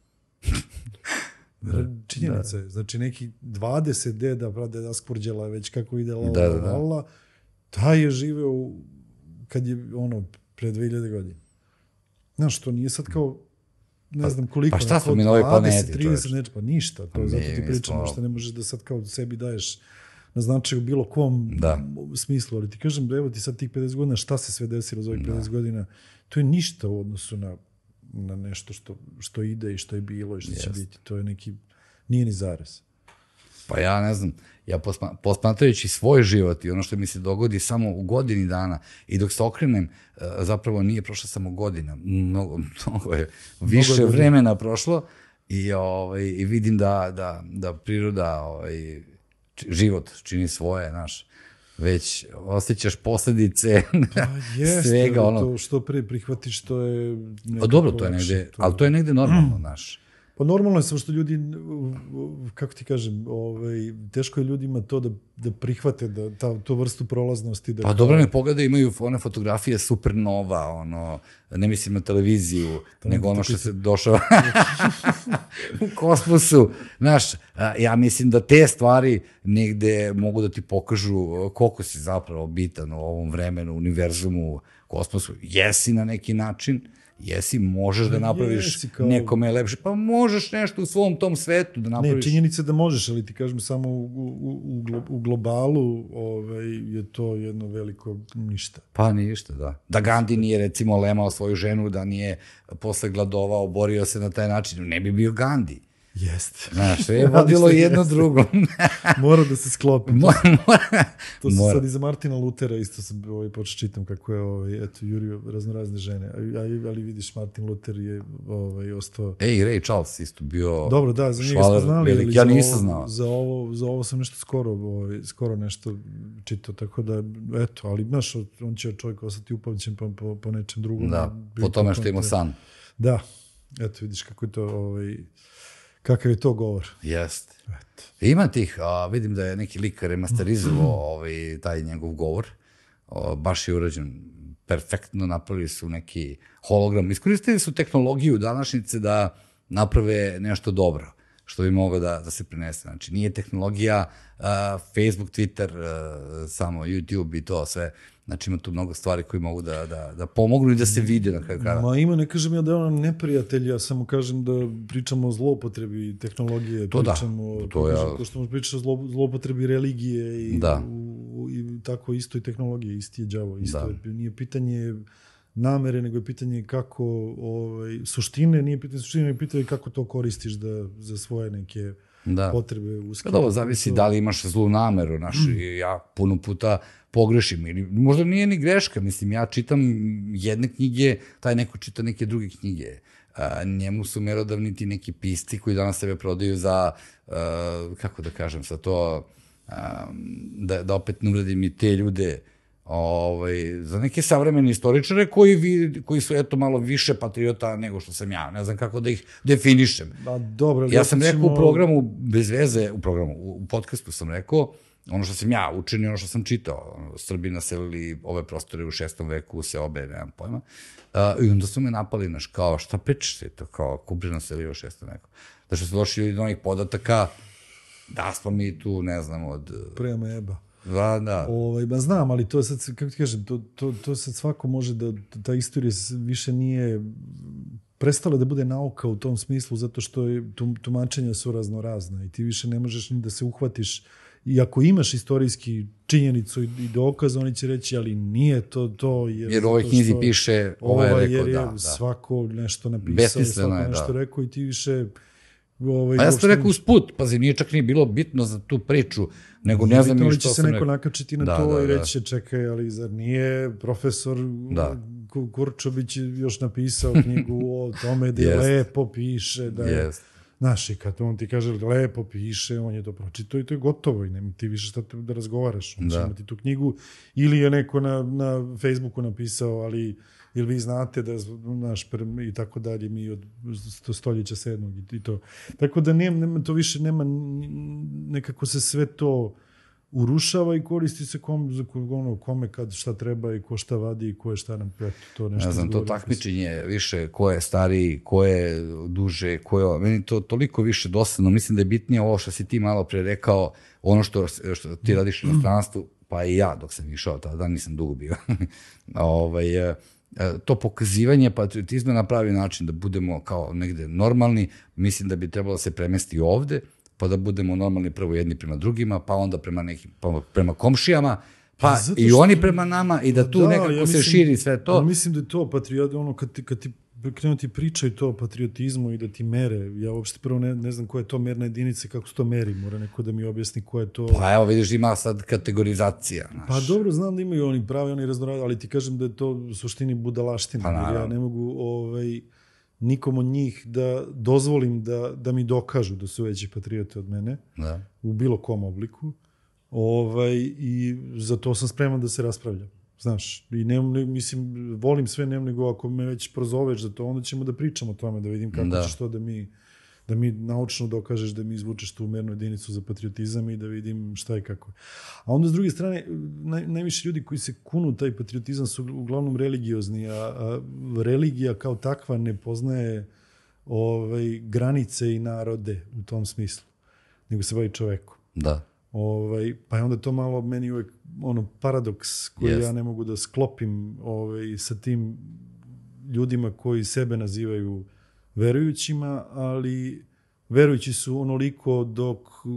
da, činjenica je, znači neki dvadeset deda, pravda, da skvorđela već kako ide la, da, la, da. la, taj je živeo kad je, ono, pre dve hiljade godina. Znaš, to nije sad kao, ne znam koliko, pa šta smo mi na ovoj planeti, trideset, neče, pa ništa, to, mi, zato ti pričamo, smo... što ne možeš da sad kao sebi daješ na značaju bilo kom da. smislu, ali ti kažem da evo ti sad tih pedeset godina, šta se sve desilo za ovih pedeset godina, to je ništa u odnosu na, na nešto što, što ide i što je bilo i što yes. će biti, to je neki, nije ni zarez. Pa ja ne znam, ja posma, posmatrajući svoj život i ono što mi se dogodi samo u godini dana i dok se okrenem, zapravo nije prošla samo godina, mnogo, mnogo je više mnogo vremena prošlo i, ovaj, i vidim da, da, da priroda, ovaj, život čini svoje, znaš, već osjećaš posljedice pa jest, svega. Ono... To što pre prihvatiš, to je... Pa dobro, to je negde, to... ali to je negde normalno, znaš. Pa normalno je samo što ljudi, kako ti kažem, ovaj, teško je ljudima to da, da prihvate, da ta, tu vrstu prolaznosti. Da pa dobro, ne pogledaj, imaju one fotografije supernova, ono, ne mislim na televiziju, to nego ono što se došao u kosmosu. Znaš, ja mislim da te stvari negde mogu da ti pokažu koliko si zapravo bitan u ovom vremenu, univerzumu, kosmosu. Jesi na neki način, jesi, možeš da napraviš kao... nekome lepše, pa možeš nešto u svom tom svetu da napraviš. Ne, činjenica da možeš, ali ti kažem samo u, u, u, u globalu ovaj, je to jedno veliko ništa. Pa ništa, da. Da Gandhi nije recimo lemao svoju ženu, da nije posle gladovao, borio se na taj način, ne bi bio Gandhi. Jeste. Znaš, sve je vodilo jedno drugo. Mora da se sklopi. Mora, mora. To se sad i za Martina Lutera isto sam ovaj, počeo čitam kako je ovaj, eto, jurio raznorazne žene. Ali, ali vidiš, Martin Luter je ovaj, ostao... Ej, Ray Charles isto bio... Dobro, da, za njega smo znali. Velik. Ja nisam znao. Za ovo, za ovo sam nešto skoro, ovaj, skoro nešto čitao, tako da, eto, ali znaš, on će čovjek ostati upamćen po, po, po nečem drugom. Da, po tome što ima san. Da, eto, vidiš kako je to... Ovaj, kakav je to govor. Jeste. Ima tih, a, vidim da je neki lik remasterizovao ovaj, taj njegov govor. O, baš je urađen perfektno, napravili su neki hologram. Iskoristili su tehnologiju današnjice da naprave nešto dobro. što bi moglo da, da se prenese. Znači, nije tehnologija uh, Facebook, Twitter, uh, samo YouTube i to sve. Znači, ima tu mnogo stvari koji mogu da, da, da pomognu i da se vide na kraju kraja. Ma ima, ne kažem ja da je ona neprijatelj, ja samo kažem da pričamo o zlopotrebi tehnologije, to pričamo, da, to ja... ja... ko što možemo pričati o zlo, zlopotrebi religije i, da. u, i tako isto i tehnologije, isti je đavo, isto da. je, nije pitanje namere, nego je pitanje kako, ovaj, suštine, nije pitanje suštine, nego je pitanje kako to koristiš da, za svoje neke da. potrebe. Pa dobro, zavisi da li imaš zlu nameru, znaš, mm. ja puno puta pogrešim, ili možda nije ni greška, mislim, ja čitam jedne knjige, taj neko čita neke druge knjige. A, njemu su merodavni ti neki pisci koji danas sebe prodaju za, a, kako da kažem, sa to, a, da, da opet ne uradim i te ljude, ovaj, za neke savremene istoričare koji, vi, koji su eto malo više patriota nego što sam ja. Ne znam kako da ih definišem. Ba, dobro, ja sam rekao ćemo... u programu, bez veze, u programu, u podcastu sam rekao, ono što sam ja učinio, ono što sam čitao. Srbi naselili ove prostore u šestom veku, se obe, nemam pojma. Uh, I onda su me napali, naš, kao, šta pričate to, kao, Kubri naselio u šestom veku. Da što su došli do onih podataka, da smo mi tu, ne znam, od... Prema eba. Da, da. Ovaj, ba znam, ali to je sad, kako ti kažem, to, to, to sad svako može da, ta istorija više nije prestala da bude nauka u tom smislu, zato što je, tumačenja su raznorazna i ti više ne možeš ni da se uhvatiš. I ako imaš istorijski činjenicu i dokaz, oni će reći, ali nije to to. Jer, jer u ovoj knjizi piše, ovo je rekao, jer je da, da. svako nešto napisao, svako je, nešto da. rekao i ti više... Ovaj, a ja sam to rekao usput, pazi, nije čak nije bilo bitno za tu priču, nego ne znam ni što sam rekao. Će se neko nakačiti na da, to da, i reći, čekaj, ali zar nije profesor da. Kurčović još napisao knjigu o tome da je yes. lepo piše, da je... Yes. Znaš, i kad on ti kaže lepo piše, on je to pročitao i to je gotovo i nema ti više šta da razgovaraš. On će da. imati tu knjigu ili je neko na, na Facebooku napisao, ali ili vi znate da naš i tako dalje, mi od stoljeća sedmog i to. Tako da nema, nema, to više nema, nekako se sve to urušava i koristi se kom, za ono, kome kad šta treba i ko šta vadi i ko je šta nam pet. To nešto ne znam, to takmičenje više, ko je stariji, ko je duže, ko je... Meni to toliko više dosadno. Mislim da je bitnije ovo što si ti malo pre rekao, ono što, što ti radiš u inostranstvu, pa i ja dok sam išao, tada nisam dugo bio. ovaj, to pokazivanje patriotizma na pravi način, da budemo kao negde normalni, mislim da bi trebalo se premesti ovde, pa da budemo normalni prvo jedni prema drugima, pa onda prema nekim, pa prema komšijama, pa zato i oni prema nama i da tu da, nekako ja mislim, se širi sve to. Mislim da je to patriot, ono kad ti, kad ti krenu ti pričaju to o patriotizmu i da ti mere, ja uopšte prvo ne, ne znam koja je to merna jedinica, kako se to meri, mora neko da mi objasni koja je to... Pa evo vidiš, ima sad kategorizacija. Naš. Pa dobro, znam da imaju oni pravi, oni raznoradni, ali ti kažem da je to u suštini budalaština, pa, jer ja ne mogu ovaj, nikom od njih da dozvolim da, da mi dokažu da su veći patriote od mene, da. U bilo kom obliku, ovaj, i za to sam spreman da se raspravljam. Znaš, i ne, mislim, volim sve, nem nego ako me već prozoveš za to, onda ćemo da pričamo o tome, da vidim kako da. ćeš to da mi, da mi naučno dokažeš, da mi izvučeš tu mernu jedinicu za patriotizam i da vidim šta i kako je. A onda, s druge strane, naj, najviše ljudi koji se kunu taj patriotizam su uglavnom religiozni, a, a religija kao takva ne poznaje ovaj, granice i narode u tom smislu, nego se bavi čovekom. Da. Ovaj, pa je onda to malo meni uvek ono paradoks koji yes. ja ne mogu da sklopim ovaj, sa tim ljudima koji sebe nazivaju verujućima, ali verujući su onoliko dok,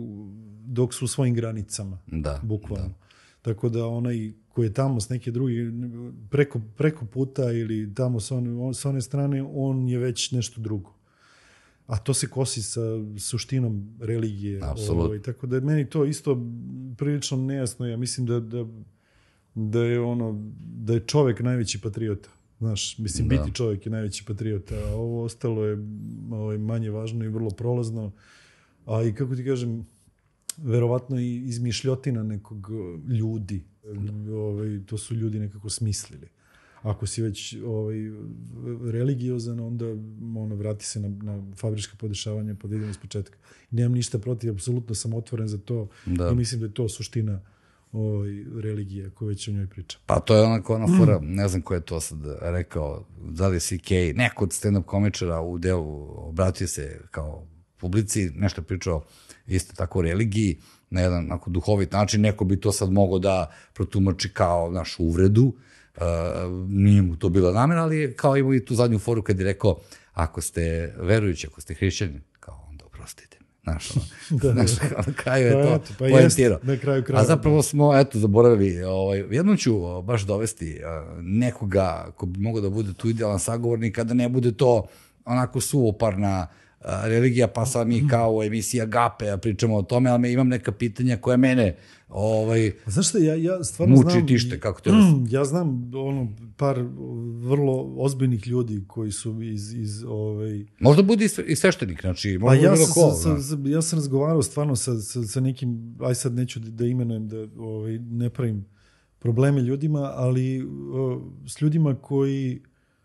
dok su u svojim granicama, da, bukvalno. Da. Tako da onaj koji je tamo s neke druge, preko, preko puta ili tamo s one, s one strane, on je već nešto drugo. A to se kosi sa suštinom religije. Ovaj, tako da je meni to isto prilično nejasno. Ja mislim da, da, da je ono da je čovek najveći patriota. Znaš, mislim, da. Biti čovek je najveći patriota, a ovo ostalo je ovaj, manje važno i vrlo prolazno. A i kako ti kažem, verovatno i izmišljotina nekog ljudi. Ovaj, to su ljudi nekako smislili. Ako si već ovaj, religiozan, onda ono, vrati se na, na fabrička podešavanja, pa da idemo iz početka. Nemam ništa protiv, apsolutno sam otvoren za to da. I mislim da je to suština ovaj, religije koju već o njoj pričam. Pa to je onako ona fora, mm. ne znam ko je to sad rekao, da li C K, neko od stand-up komičara u delu obratio se kao publici, nešto pričao isto tako o religiji, na jedan onako duhovit način, neko bi to sad mogao da protumači kao našu uvredu, uh, nije mu to bila namera, ali kao imao i tu zadnju foru kad je rekao, ako ste verujući, ako ste hrišćani, kao onda oprostite. Znaš, ono, da, znaš, na kraju je to pa poentirao. Pa a zapravo smo, eto, zaboravili, ovaj, jednom ću baš dovesti uh, nekoga ko bi mogao da bude tu idealan sagovornik, kada ne bude to onako suvoparna uh, religija, pa sad mi kao emisija Gape, ja pričamo o tome, ali imam neka pitanja koja mene ovaj, znaš šta, ja, ja stvarno muči znam, i tište, kako te razum. Ja znam ono, par vrlo ozbiljnih ljudi koji su iz... iz ovaj... Možda bude i sveštenik, znači, možda pa ja bilo ko. Sa, sa, ja sam razgovarao stvarno sa, sa, sa nekim, aj sad neću da imenujem, da ovaj, ne pravim probleme ljudima, ali o, s ljudima koji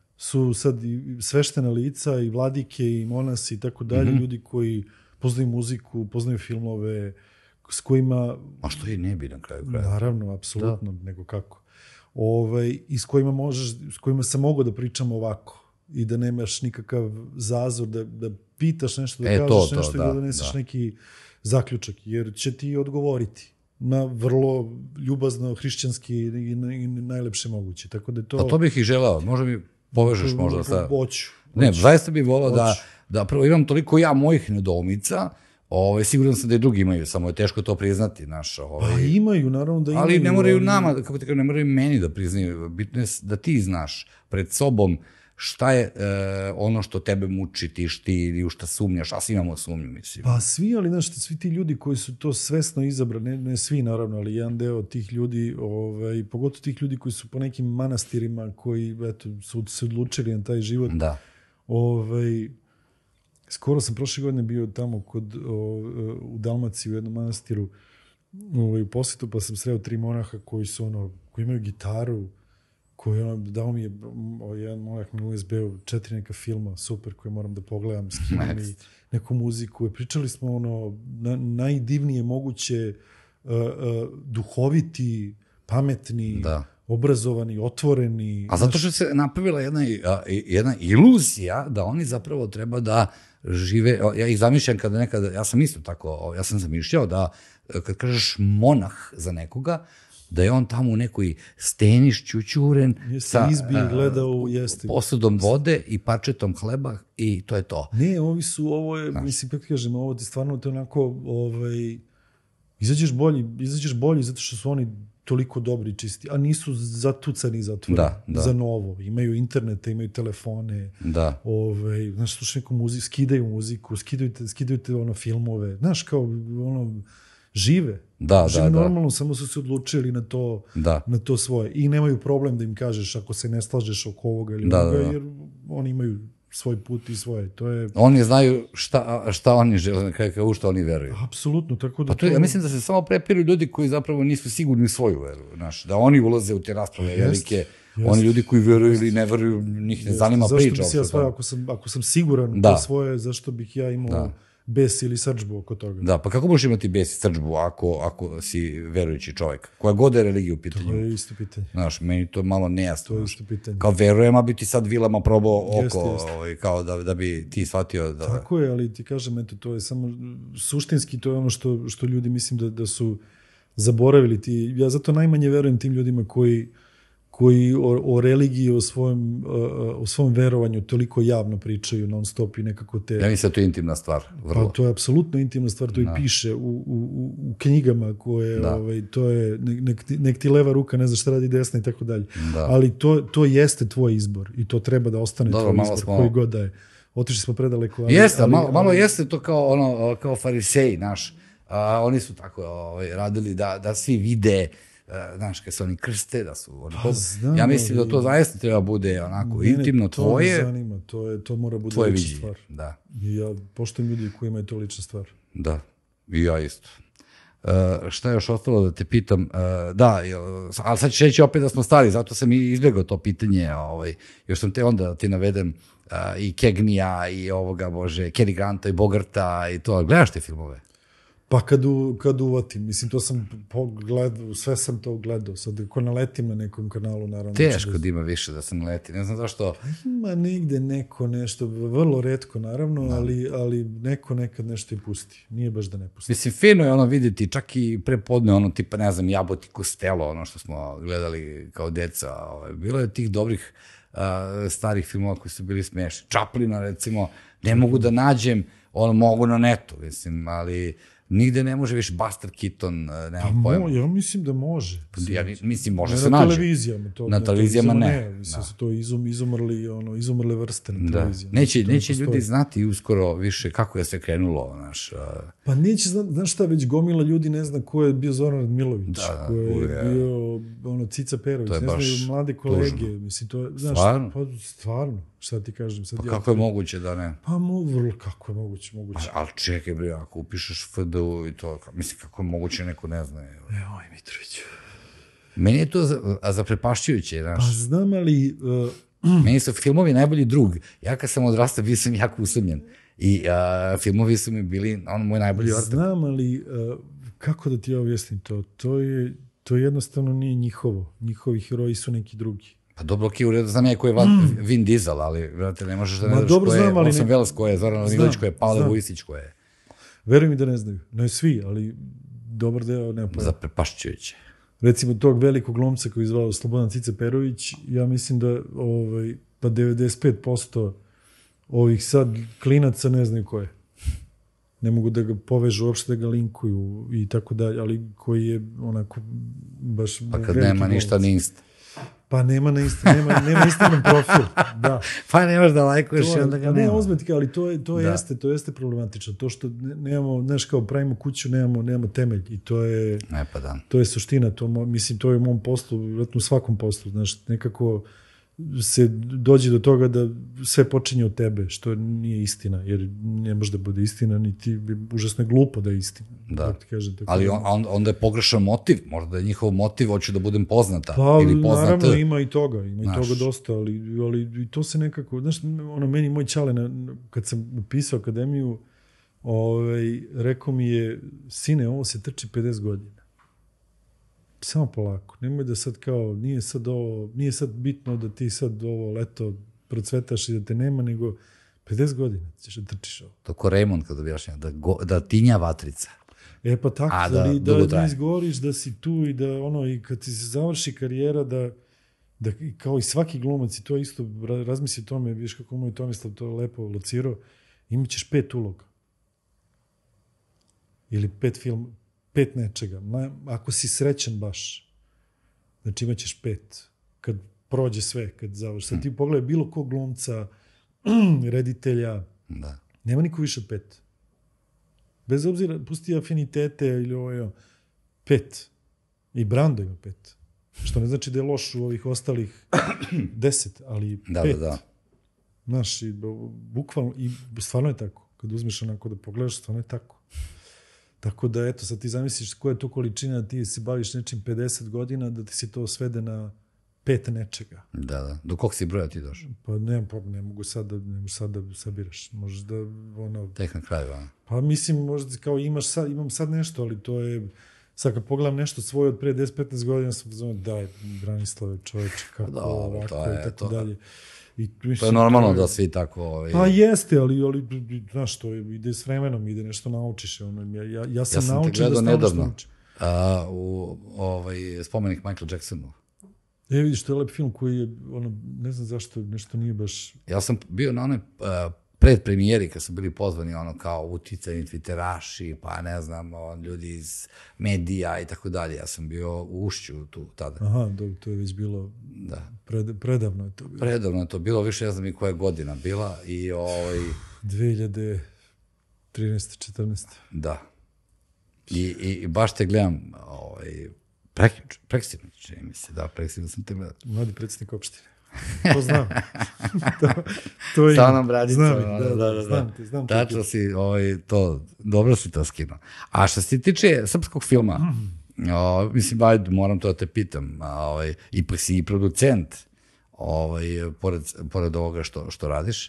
su sad i sveštena lica i vladike i monasi i tako dalje, Mhm. ljudi koji poznaju muziku, poznaju filmove, s kojima... A što i ne bi na kraju kraja. Naravno, apsolutno, nego kako. Ovaj, i s kojima, možeš, s kojima sam mogao da pričam ovako i da nemaš nikakav zazor, da, da pitaš nešto, da E, kažeš to, to, nešto da, i da doneseš da. neki zaključak, jer će ti odgovoriti na vrlo ljubazno, hrišćanski i, i najlepše moguće. Tako da to... A to bih i želeo, možda mi povežeš možda sa... Hoću. Ne, zaista bih volao da, Hoću. da prvo imam toliko ja mojih nedoumica, ovaj, siguran sam da i drugi imaju, samo je teško to priznati, naš, ovaj, Pa imaju, naravno da imaju. ali ne moraju nama, kako ti kažem, ne moraju meni da priznaju, bitno je da ti znaš pred sobom šta je e, ono što tebe muči, tišti ili u šta sumnjaš, a svi imamo sumnju, mislim. Pa svi, ali znaš, svi ti ljudi koji su to svesno izabrali, ne, ne svi naravno, ali jedan deo tih ljudi, ovaj, pogotovo tih ljudi koji su po nekim manastirima, koji eto, su se odlučili na taj život. Da. Ovaj, skoro sam prošle godine bio tamo kod, o, u Dalmaciji u jednom manastiru ovaj, u posjetu, pa sam sreo tri monaha koji su ono, koji imaju gitaru, koji ono, dao mi je o, jedan monak na U S B-u četiri neka filma, super, koje moram da pogledam, skinem mi neku muziku. I pričali smo ono, na, najdivnije moguće uh, uh, duhoviti, pametni, Da. obrazovani, otvoreni. A zato što se napravila jedna, a, jedna iluzija da oni zapravo treba da žive, ja ih zamišljam kada nekada, ja sam isto tako, ja sam zamišljao da kad kažeš monah za nekoga, da je on tamo u nekoj steni šćućuren Jeste izbije, gledao, jeste. posudom vode i parčetom hleba i to je to. Ne, ovi su, ovo je, znaš, mislim, kako kažem, ovo ti stvarno te onako, ovaj, izađeš bolji, izađeš bolji zato što su oni toliko dobri, čisti, a nisu zatucani za otvoreni, da, da. za novo. Imaju internete, imaju telefone, da. Ovaj, znaš, slušaju neku muziku, skidaju muziku, skidaju te, skidaju te ono, filmove, znaš, kao ono, žive. Da, žive da, normalno, da. samo su se odlučili na to, da. na to svoje. I nemaju problem da im kažeš ako se ne slažeš oko ovoga ili da, ovoga, da, da. jer oni imaju svoj put i svoje. To je... Oni znaju šta, šta oni žele, kako u šta oni veruju. Apsolutno, tako da... Pa to, je, ja mislim da se samo prepiru ljudi koji zapravo nisu sigurni u svoju veru. Znaš, da oni ulaze u te rasprave Jest, velike, jest. oni ljudi koji veruju ili ne veruju, njih ne zanima zašto priča. Zašto bi ja svoje, ako sam, ako sam siguran da. u svoje, zašto bih ja imao da. bes ili srdžbu oko toga? Da, pa kako možeš imati bes i srdžbu ako, ako si verujući čovjek? Koja god je religija u pitanju. To je isto pitanje. Znaš, meni to malo nejasno. To je isto pitanje. Kao verujem, a bi ti sad vilama probao oko, jeste, jeste. Ovaj, kao da, da bi ti shvatio da... Tako je, ali ti kažem, eto, to je samo suštinski, to je ono što, što ljudi mislim da, da su zaboravili. Ti, ja zato najmanje verujem tim ljudima koji koji o, o religiji, o svojem, o svom verovanju toliko javno pričaju non stop i nekako te... Ja mislim da to je intimna stvar. Vrlo. Pa to je apsolutno intimna stvar, to da. I piše u, u, u knjigama koje, da. ovaj, to je, nek, nek ti leva ruka ne zna šta radi desna i tako dalje. Ali to, to jeste tvoj izbor i to treba da ostane Dobro, tvoj izbor, smo... koji god da je. Otišli smo predaleko. Ali, jeste, ali, malo, ali, malo jeste to kao, ono, kao fariseji, naš. A, oni su tako ovaj, radili da, da svi vide, znaš, kad se oni krste, da su oni... Pa, znam, ja mislim da to zaista treba bude onako mene, intimno tvoje. To me zanima, to, je, to mora bude tvoje lična viđenje. Stvar. Da. I ja poštujem ljudi koji imaju to lična stvar. Da, i ja isto. Uh, šta je još ostalo da te pitam? Uh, da, ali sad ću reći opet da smo stari, zato sam i izbjegao to pitanje. Ovaj, još sam te onda ti navedem uh, i Kegnija i ovoga, bože, Cary Granta i Bogarta i to. Gledaš te filmove? Pa kad, u, kad uvatim, mislim, to sam pogledao, sve sam to gledao, sad ako naletim na nekom kanalu, naravno. Teško da, da ima više da se naleti, ne znam zašto. Ima negde neko nešto, vrlo retko naravno, da. ali, ali neko nekad nešto i pusti, nije baš da ne pusti. Mislim, fino je ono vidjeti, čak i prepodne, ono tipa, ne znam, Jaboti Kostelo, ono što smo gledali kao deca, ovaj, bilo je tih dobrih uh, starih filmova koji su bili smešni. Chaplina, recimo, ne mogu da nađem, ono, mogu na netu, mislim, ali nigde ne može više Buster Keaton, nema pa pojma. Mo, ja mislim da može. Ja mislim, može ne se na nađe. Televizijama, to, na televizijama ne. ne. Mislim, da. su to izum, izumrli, ono, izumrle vrste na televizijama. Da. Neće, neće ljudi znati uskoro više kako je sve krenulo. Naš, uh... Pa neće, zna, znaš šta, već gomila ljudi ne zna ko je bio Zoran Radmilović, da, ko je uje. bio ono, Cica Perović, ne znaju mlade kolege. Tužno. Mislim, to, znaš, stvarno? Pa, stvarno, šta ti kažem. Sad pa ja, kako je moguće da ne? Pa mo, vrlo, kako je moguće, moguće. Ali čekaj, bre, ako upišeš F D U i to, mislim, kako je moguće, neko ne zna. Evo, Mitrović. Meni je to zaprepašćujuće, znaš. Pa znam, ali... Uh, Meni su filmovi najbolji drug. Ja kad sam odrastao, bio sam jako usamljen. I uh, filmovi su mi bili ono, moj najbolji ortak. Znam, ali uh, kako da ti ja objasnim to? To je, to jednostavno nije njihovo. Njihovi heroji su neki drugi. Pa dobro, ok, u redu, znam ja ko je mm. Vin Diesel, ali vrate, ne možeš da ne znaš ko je Orson Welles, ko je Zoran Radmilović, ko je Pavle Vujisić, ko je... Veruj mi da ne znaju. Ne svi, ali dobar deo ne pojma. Zaprepašćujuće. Recimo tog velikog glumca koji je zvao Slobodan Cica Perović, ja mislim da ovaj, pa devedeset pet posto ovih sad klinaca ne znaju ko je. Ne mogu da ga povežu, uopšte da ga linkuju i tako dalje, ali koji je onako baš... Pa kad nema glumca. Ništa ni insta. Pa nema na isti, nema, nema Instagram profil, da. Pa nemaš da lajkuješ i onda ga nema. Ne, ozbiljno, ali to, je, to, jeste, to jeste problematično. To što nemamo, znaš kao pravimo kuću, nemamo, nemamo temelj i to je, ne, pa da. To je suština. To, mislim, to je u mom poslu, vjerojatno u svakom poslu, znaš, nekako se dođe do toga da sve počinje od tebe, što nije istina, jer ne može da bude istina, niti užasno je glupo da je istina. Da, ti kažem, tako ali on, onda je pogrešan motiv, možda je njihov motiv, hoću da budem poznata pa, ili poznata. Pa naravno ima i toga, ima znaš. I toga dosta, ali, ali i to se nekako, znaš, ono, meni moj čale, na, kad sam upisao akademiju, ovaj, rekao mi je, sine, ovo se trči pedeset godina. Samo polako, nemoj da sad kao, nije sad ovo, nije sad bitno da ti sad ovo leto procvetaš i da te nema, nego pedeset godina ćeš da trčiš ovo. To ko Raymond kad objašnja, da, go, da tinja vatrica. E pa tako, A, da, da, da, da izgoriš, da si tu i da ono, i kad ti se završi karijera, da, da kao i svaki glumac, i to isto, razmisli o tome, vidiš kako moj Tomislav to lepo locirao, imat ćeš pet uloga. Ili pet film, pet nečega. Ako si srećan baš, znači imat ćeš pet. Kad prođe sve, kad završi. Sad ti pogledaj bilo kog glumca, reditelja, da. Nema niko više od pet. Bez obzira, pusti afinitete ili ovo, pet. I Brando ima pet. Što ne znači da je loš u ovih ostalih deset, ali da, pet. Da, da. Znaš, i, bukvalno, i stvarno je tako. Kad uzmeš onako da pogledaš, stvarno je tako. Tako da, eto, sad ti zamisliš koja je to količina, ti se baviš nečim pedeset godina, da ti se to svede na pet nečega. Da, da. Do kog si broja ti došao? Pa ne, pa ne mogu sad da, ne mogu sad da sabiraš. Možeš da, ono... Tek na kraju, a? Pa mislim, možda kao imaš sad, imam sad nešto, ali to je... Sad kad pogledam nešto svoje od pre deset do petnaest godina, sam zove, daj, Branislave, čoveče, kako da, ovako je, i tako to, dalje. I, mislim, to je normalno to je, da svi tako... Ovaj... Pa jeste, ali, ali znaš, to ide s vremenom, ide nešto naučiš. Ono, ja, ja, ja sam, ja sam naučio da stavno što naučim. A, u ovaj, spomenik Michael Jacksonu. E, vidiš, to je lep film koji je, ono, ne znam zašto, nešto nije baš... Ja sam bio na onoj uh, predpremijeri kad su bili pozvani ono kao uticajni twitteraši, pa ne znam, on, ljudi iz medija i tako dalje. Ja sam bio u Ušću tu tada. Aha, do, to je već bilo, da. Pred, predavno je to bilo. Predavno je to bilo, više ne znam i koja godina bila i ovaj... dve hiljade trinaeste četrnaeste Da. I, i baš te gledam, ovaj, prekjuče, preksinu, čini mi se, da, preksinu sam te gledao. Mladi predsjednik opštine. To znam. to, to je... Stanom bradicu. Znam, da, da, da, znam te, znam te. Tačno si, ovaj, to, dobro si to skinuo. A što se tiče srpskog filma, mm. o, mislim, ajde, moram to da te pitam, ovaj, ipak si i producent, ovaj, pored, pored ovoga što, što radiš,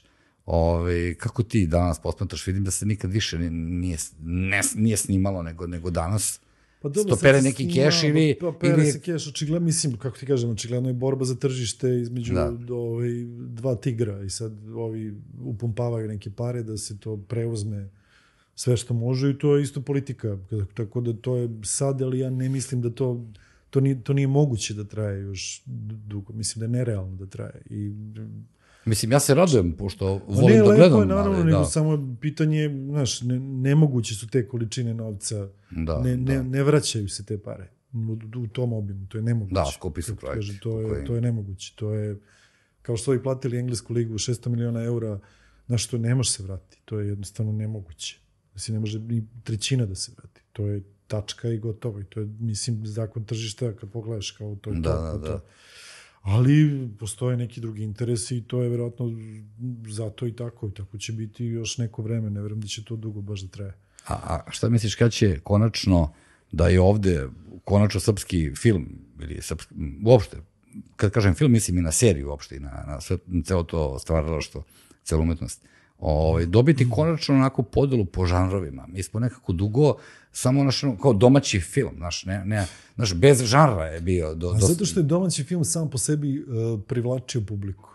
Ove, kako ti danas posmatraš? Vidim da se nikad više nije, ne, nije snimalo nego, nego danas. Pa dobro, to pere neki keš ili... Pa pere ili... se keš, očigledno, mislim, kako ti kažem, očigledno je borba za tržište između da. ovaj, dva tigra i sad ovi upumpavaju neke pare da se to preuzme sve što može i to je isto politika. Tako da to je sad, ali ja ne mislim da to, to, nije, to nije moguće da traje još dugo. Mislim da je nerealno da traje. I... Mislim, ja se radujem, pošto volim ne, da gledam. Ne, lepo je, naravno, ali, nego da. samo pitanje, znaš, ne, nemoguće su te količine novca, da, ne, da. ne, ne vraćaju se te pare u, u tom obimu, to je nemoguće. Da, skupi su projekti. Kažem, to, je, to je nemoguće, to je, kao što ovi platili englesku ligu šesto miliona eura, znaš, to ne može se vratiti, to je jednostavno nemoguće. Znači, ne može ni trećina da se vrati, to je tačka i gotovo, i to je, mislim, zakon tržišta, kad pogledaš, kao to je da, to, da, to. da. Ali postoje neki drugi interesi i to je vjerojatno zato i tako. I tako će biti još neko vreme. Ne vjerujem da će to dugo baš da traje. A, a šta misliš kad će konačno da je ovde konačno srpski film ili srpski, uopšte, kad kažem film, mislim i na seriju uopšte i na, na, sve, na celo to stvaralaštvo, celu umetnost. Ovaj, dobiti konačno onako podelu po žanrovima. Mi smo nekako dugo samo naš, kao domaći film, naš, ne, ne, naš bez žanra je bio. Do, do... Zato što je domaći film sam po sebi uh, privlačio publiku.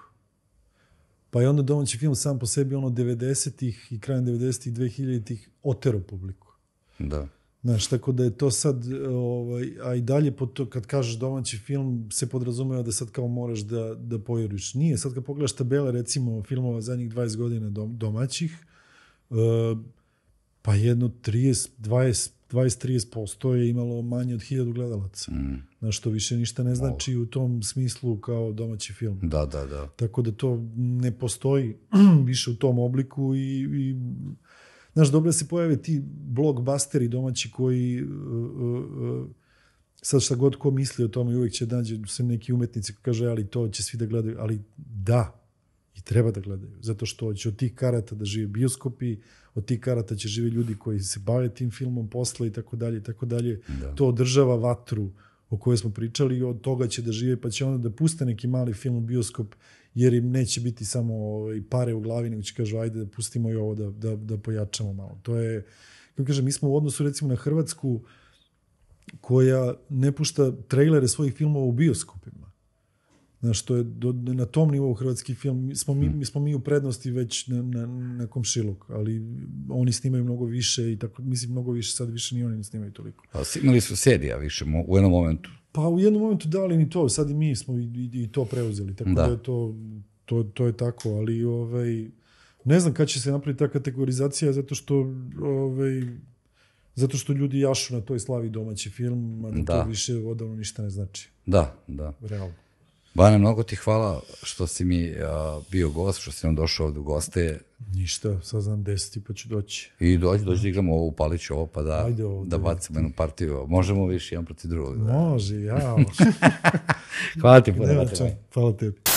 Pa je onda domaći film sam po sebi ono devedesetih i krajem devedesetih i dvehiljaditih otero publiku. Da. Znaš, tako da je to sad, ovaj, a i dalje po to, kad kažeš domaći film, se podrazumeva da sad kao moraš da, da povjeruješ. Nije, sad kad pogledaš tabele, recimo, filmova zadnjih dvadeset godina dom, domaćih, uh, pa jedno trideset, dvadeset, dvadeset do trideset posto je imalo manje od hiljadu gledalaca. Mm. Znaš, to više ništa ne znači oh. u tom smislu kao domaći film. Da, da, da. Tako da to ne postoji više u tom obliku i... i znaš, dobro da se pojave ti blockbusteri domaći koji uh, uh, sad šta god ko misli o tome i uvijek će nađe se neki umetnici koji kaže ali to će svi da gledaju, ali da, i treba da gledaju, zato što će od tih karata da žive bioskopi, od tih karata će žive ljudi koji se bave tim filmom posle i tako dalje i tako dalje. To održava vatru o kojoj smo pričali i od toga će da žive, pa će onda da puste neki mali film u bioskop jer im neće biti samo ovaj, pare u glavi, nego će kažu ajde da pustimo i ovo da, da, da pojačamo malo. To je, kako kažem, mi smo u odnosu recimo na Hrvatsku koja ne pušta trailere svojih filmova u bioskopima. Znaš, to je do, na tom nivou hrvatski film, mi smo mi, mi, smo mi u prednosti već na, na, na komšiluk, ali oni snimaju mnogo više i tako, mislim mnogo više, sad više ni oni ne snimaju toliko. A imali su serija više u jednom momentu? Pa u jednom momentu dali ni to, sad i mi smo i, i, i to preuzeli, tako da, da je to, to, to je tako, ali ovaj, ne znam kad će se napraviti ta kategorizacija, zato što ovaj, zato što ljudi jašu na toj slavi domaći film, a da, da. To više odavno ništa ne znači. Da, da. Realno. Bane, mnogo ti hvala što si mi uh, bio gost, što si nam došao ovdje u goste. Ništa, sad znam deset pa ću doći. I dođi, dođi da igramo ovo u Paliću, ovo pa da, ovdje, da bacimo jednu partiju. Možemo više jedan protiv drugog. Da. Može, jao. Hvala ti. Hvala tebi.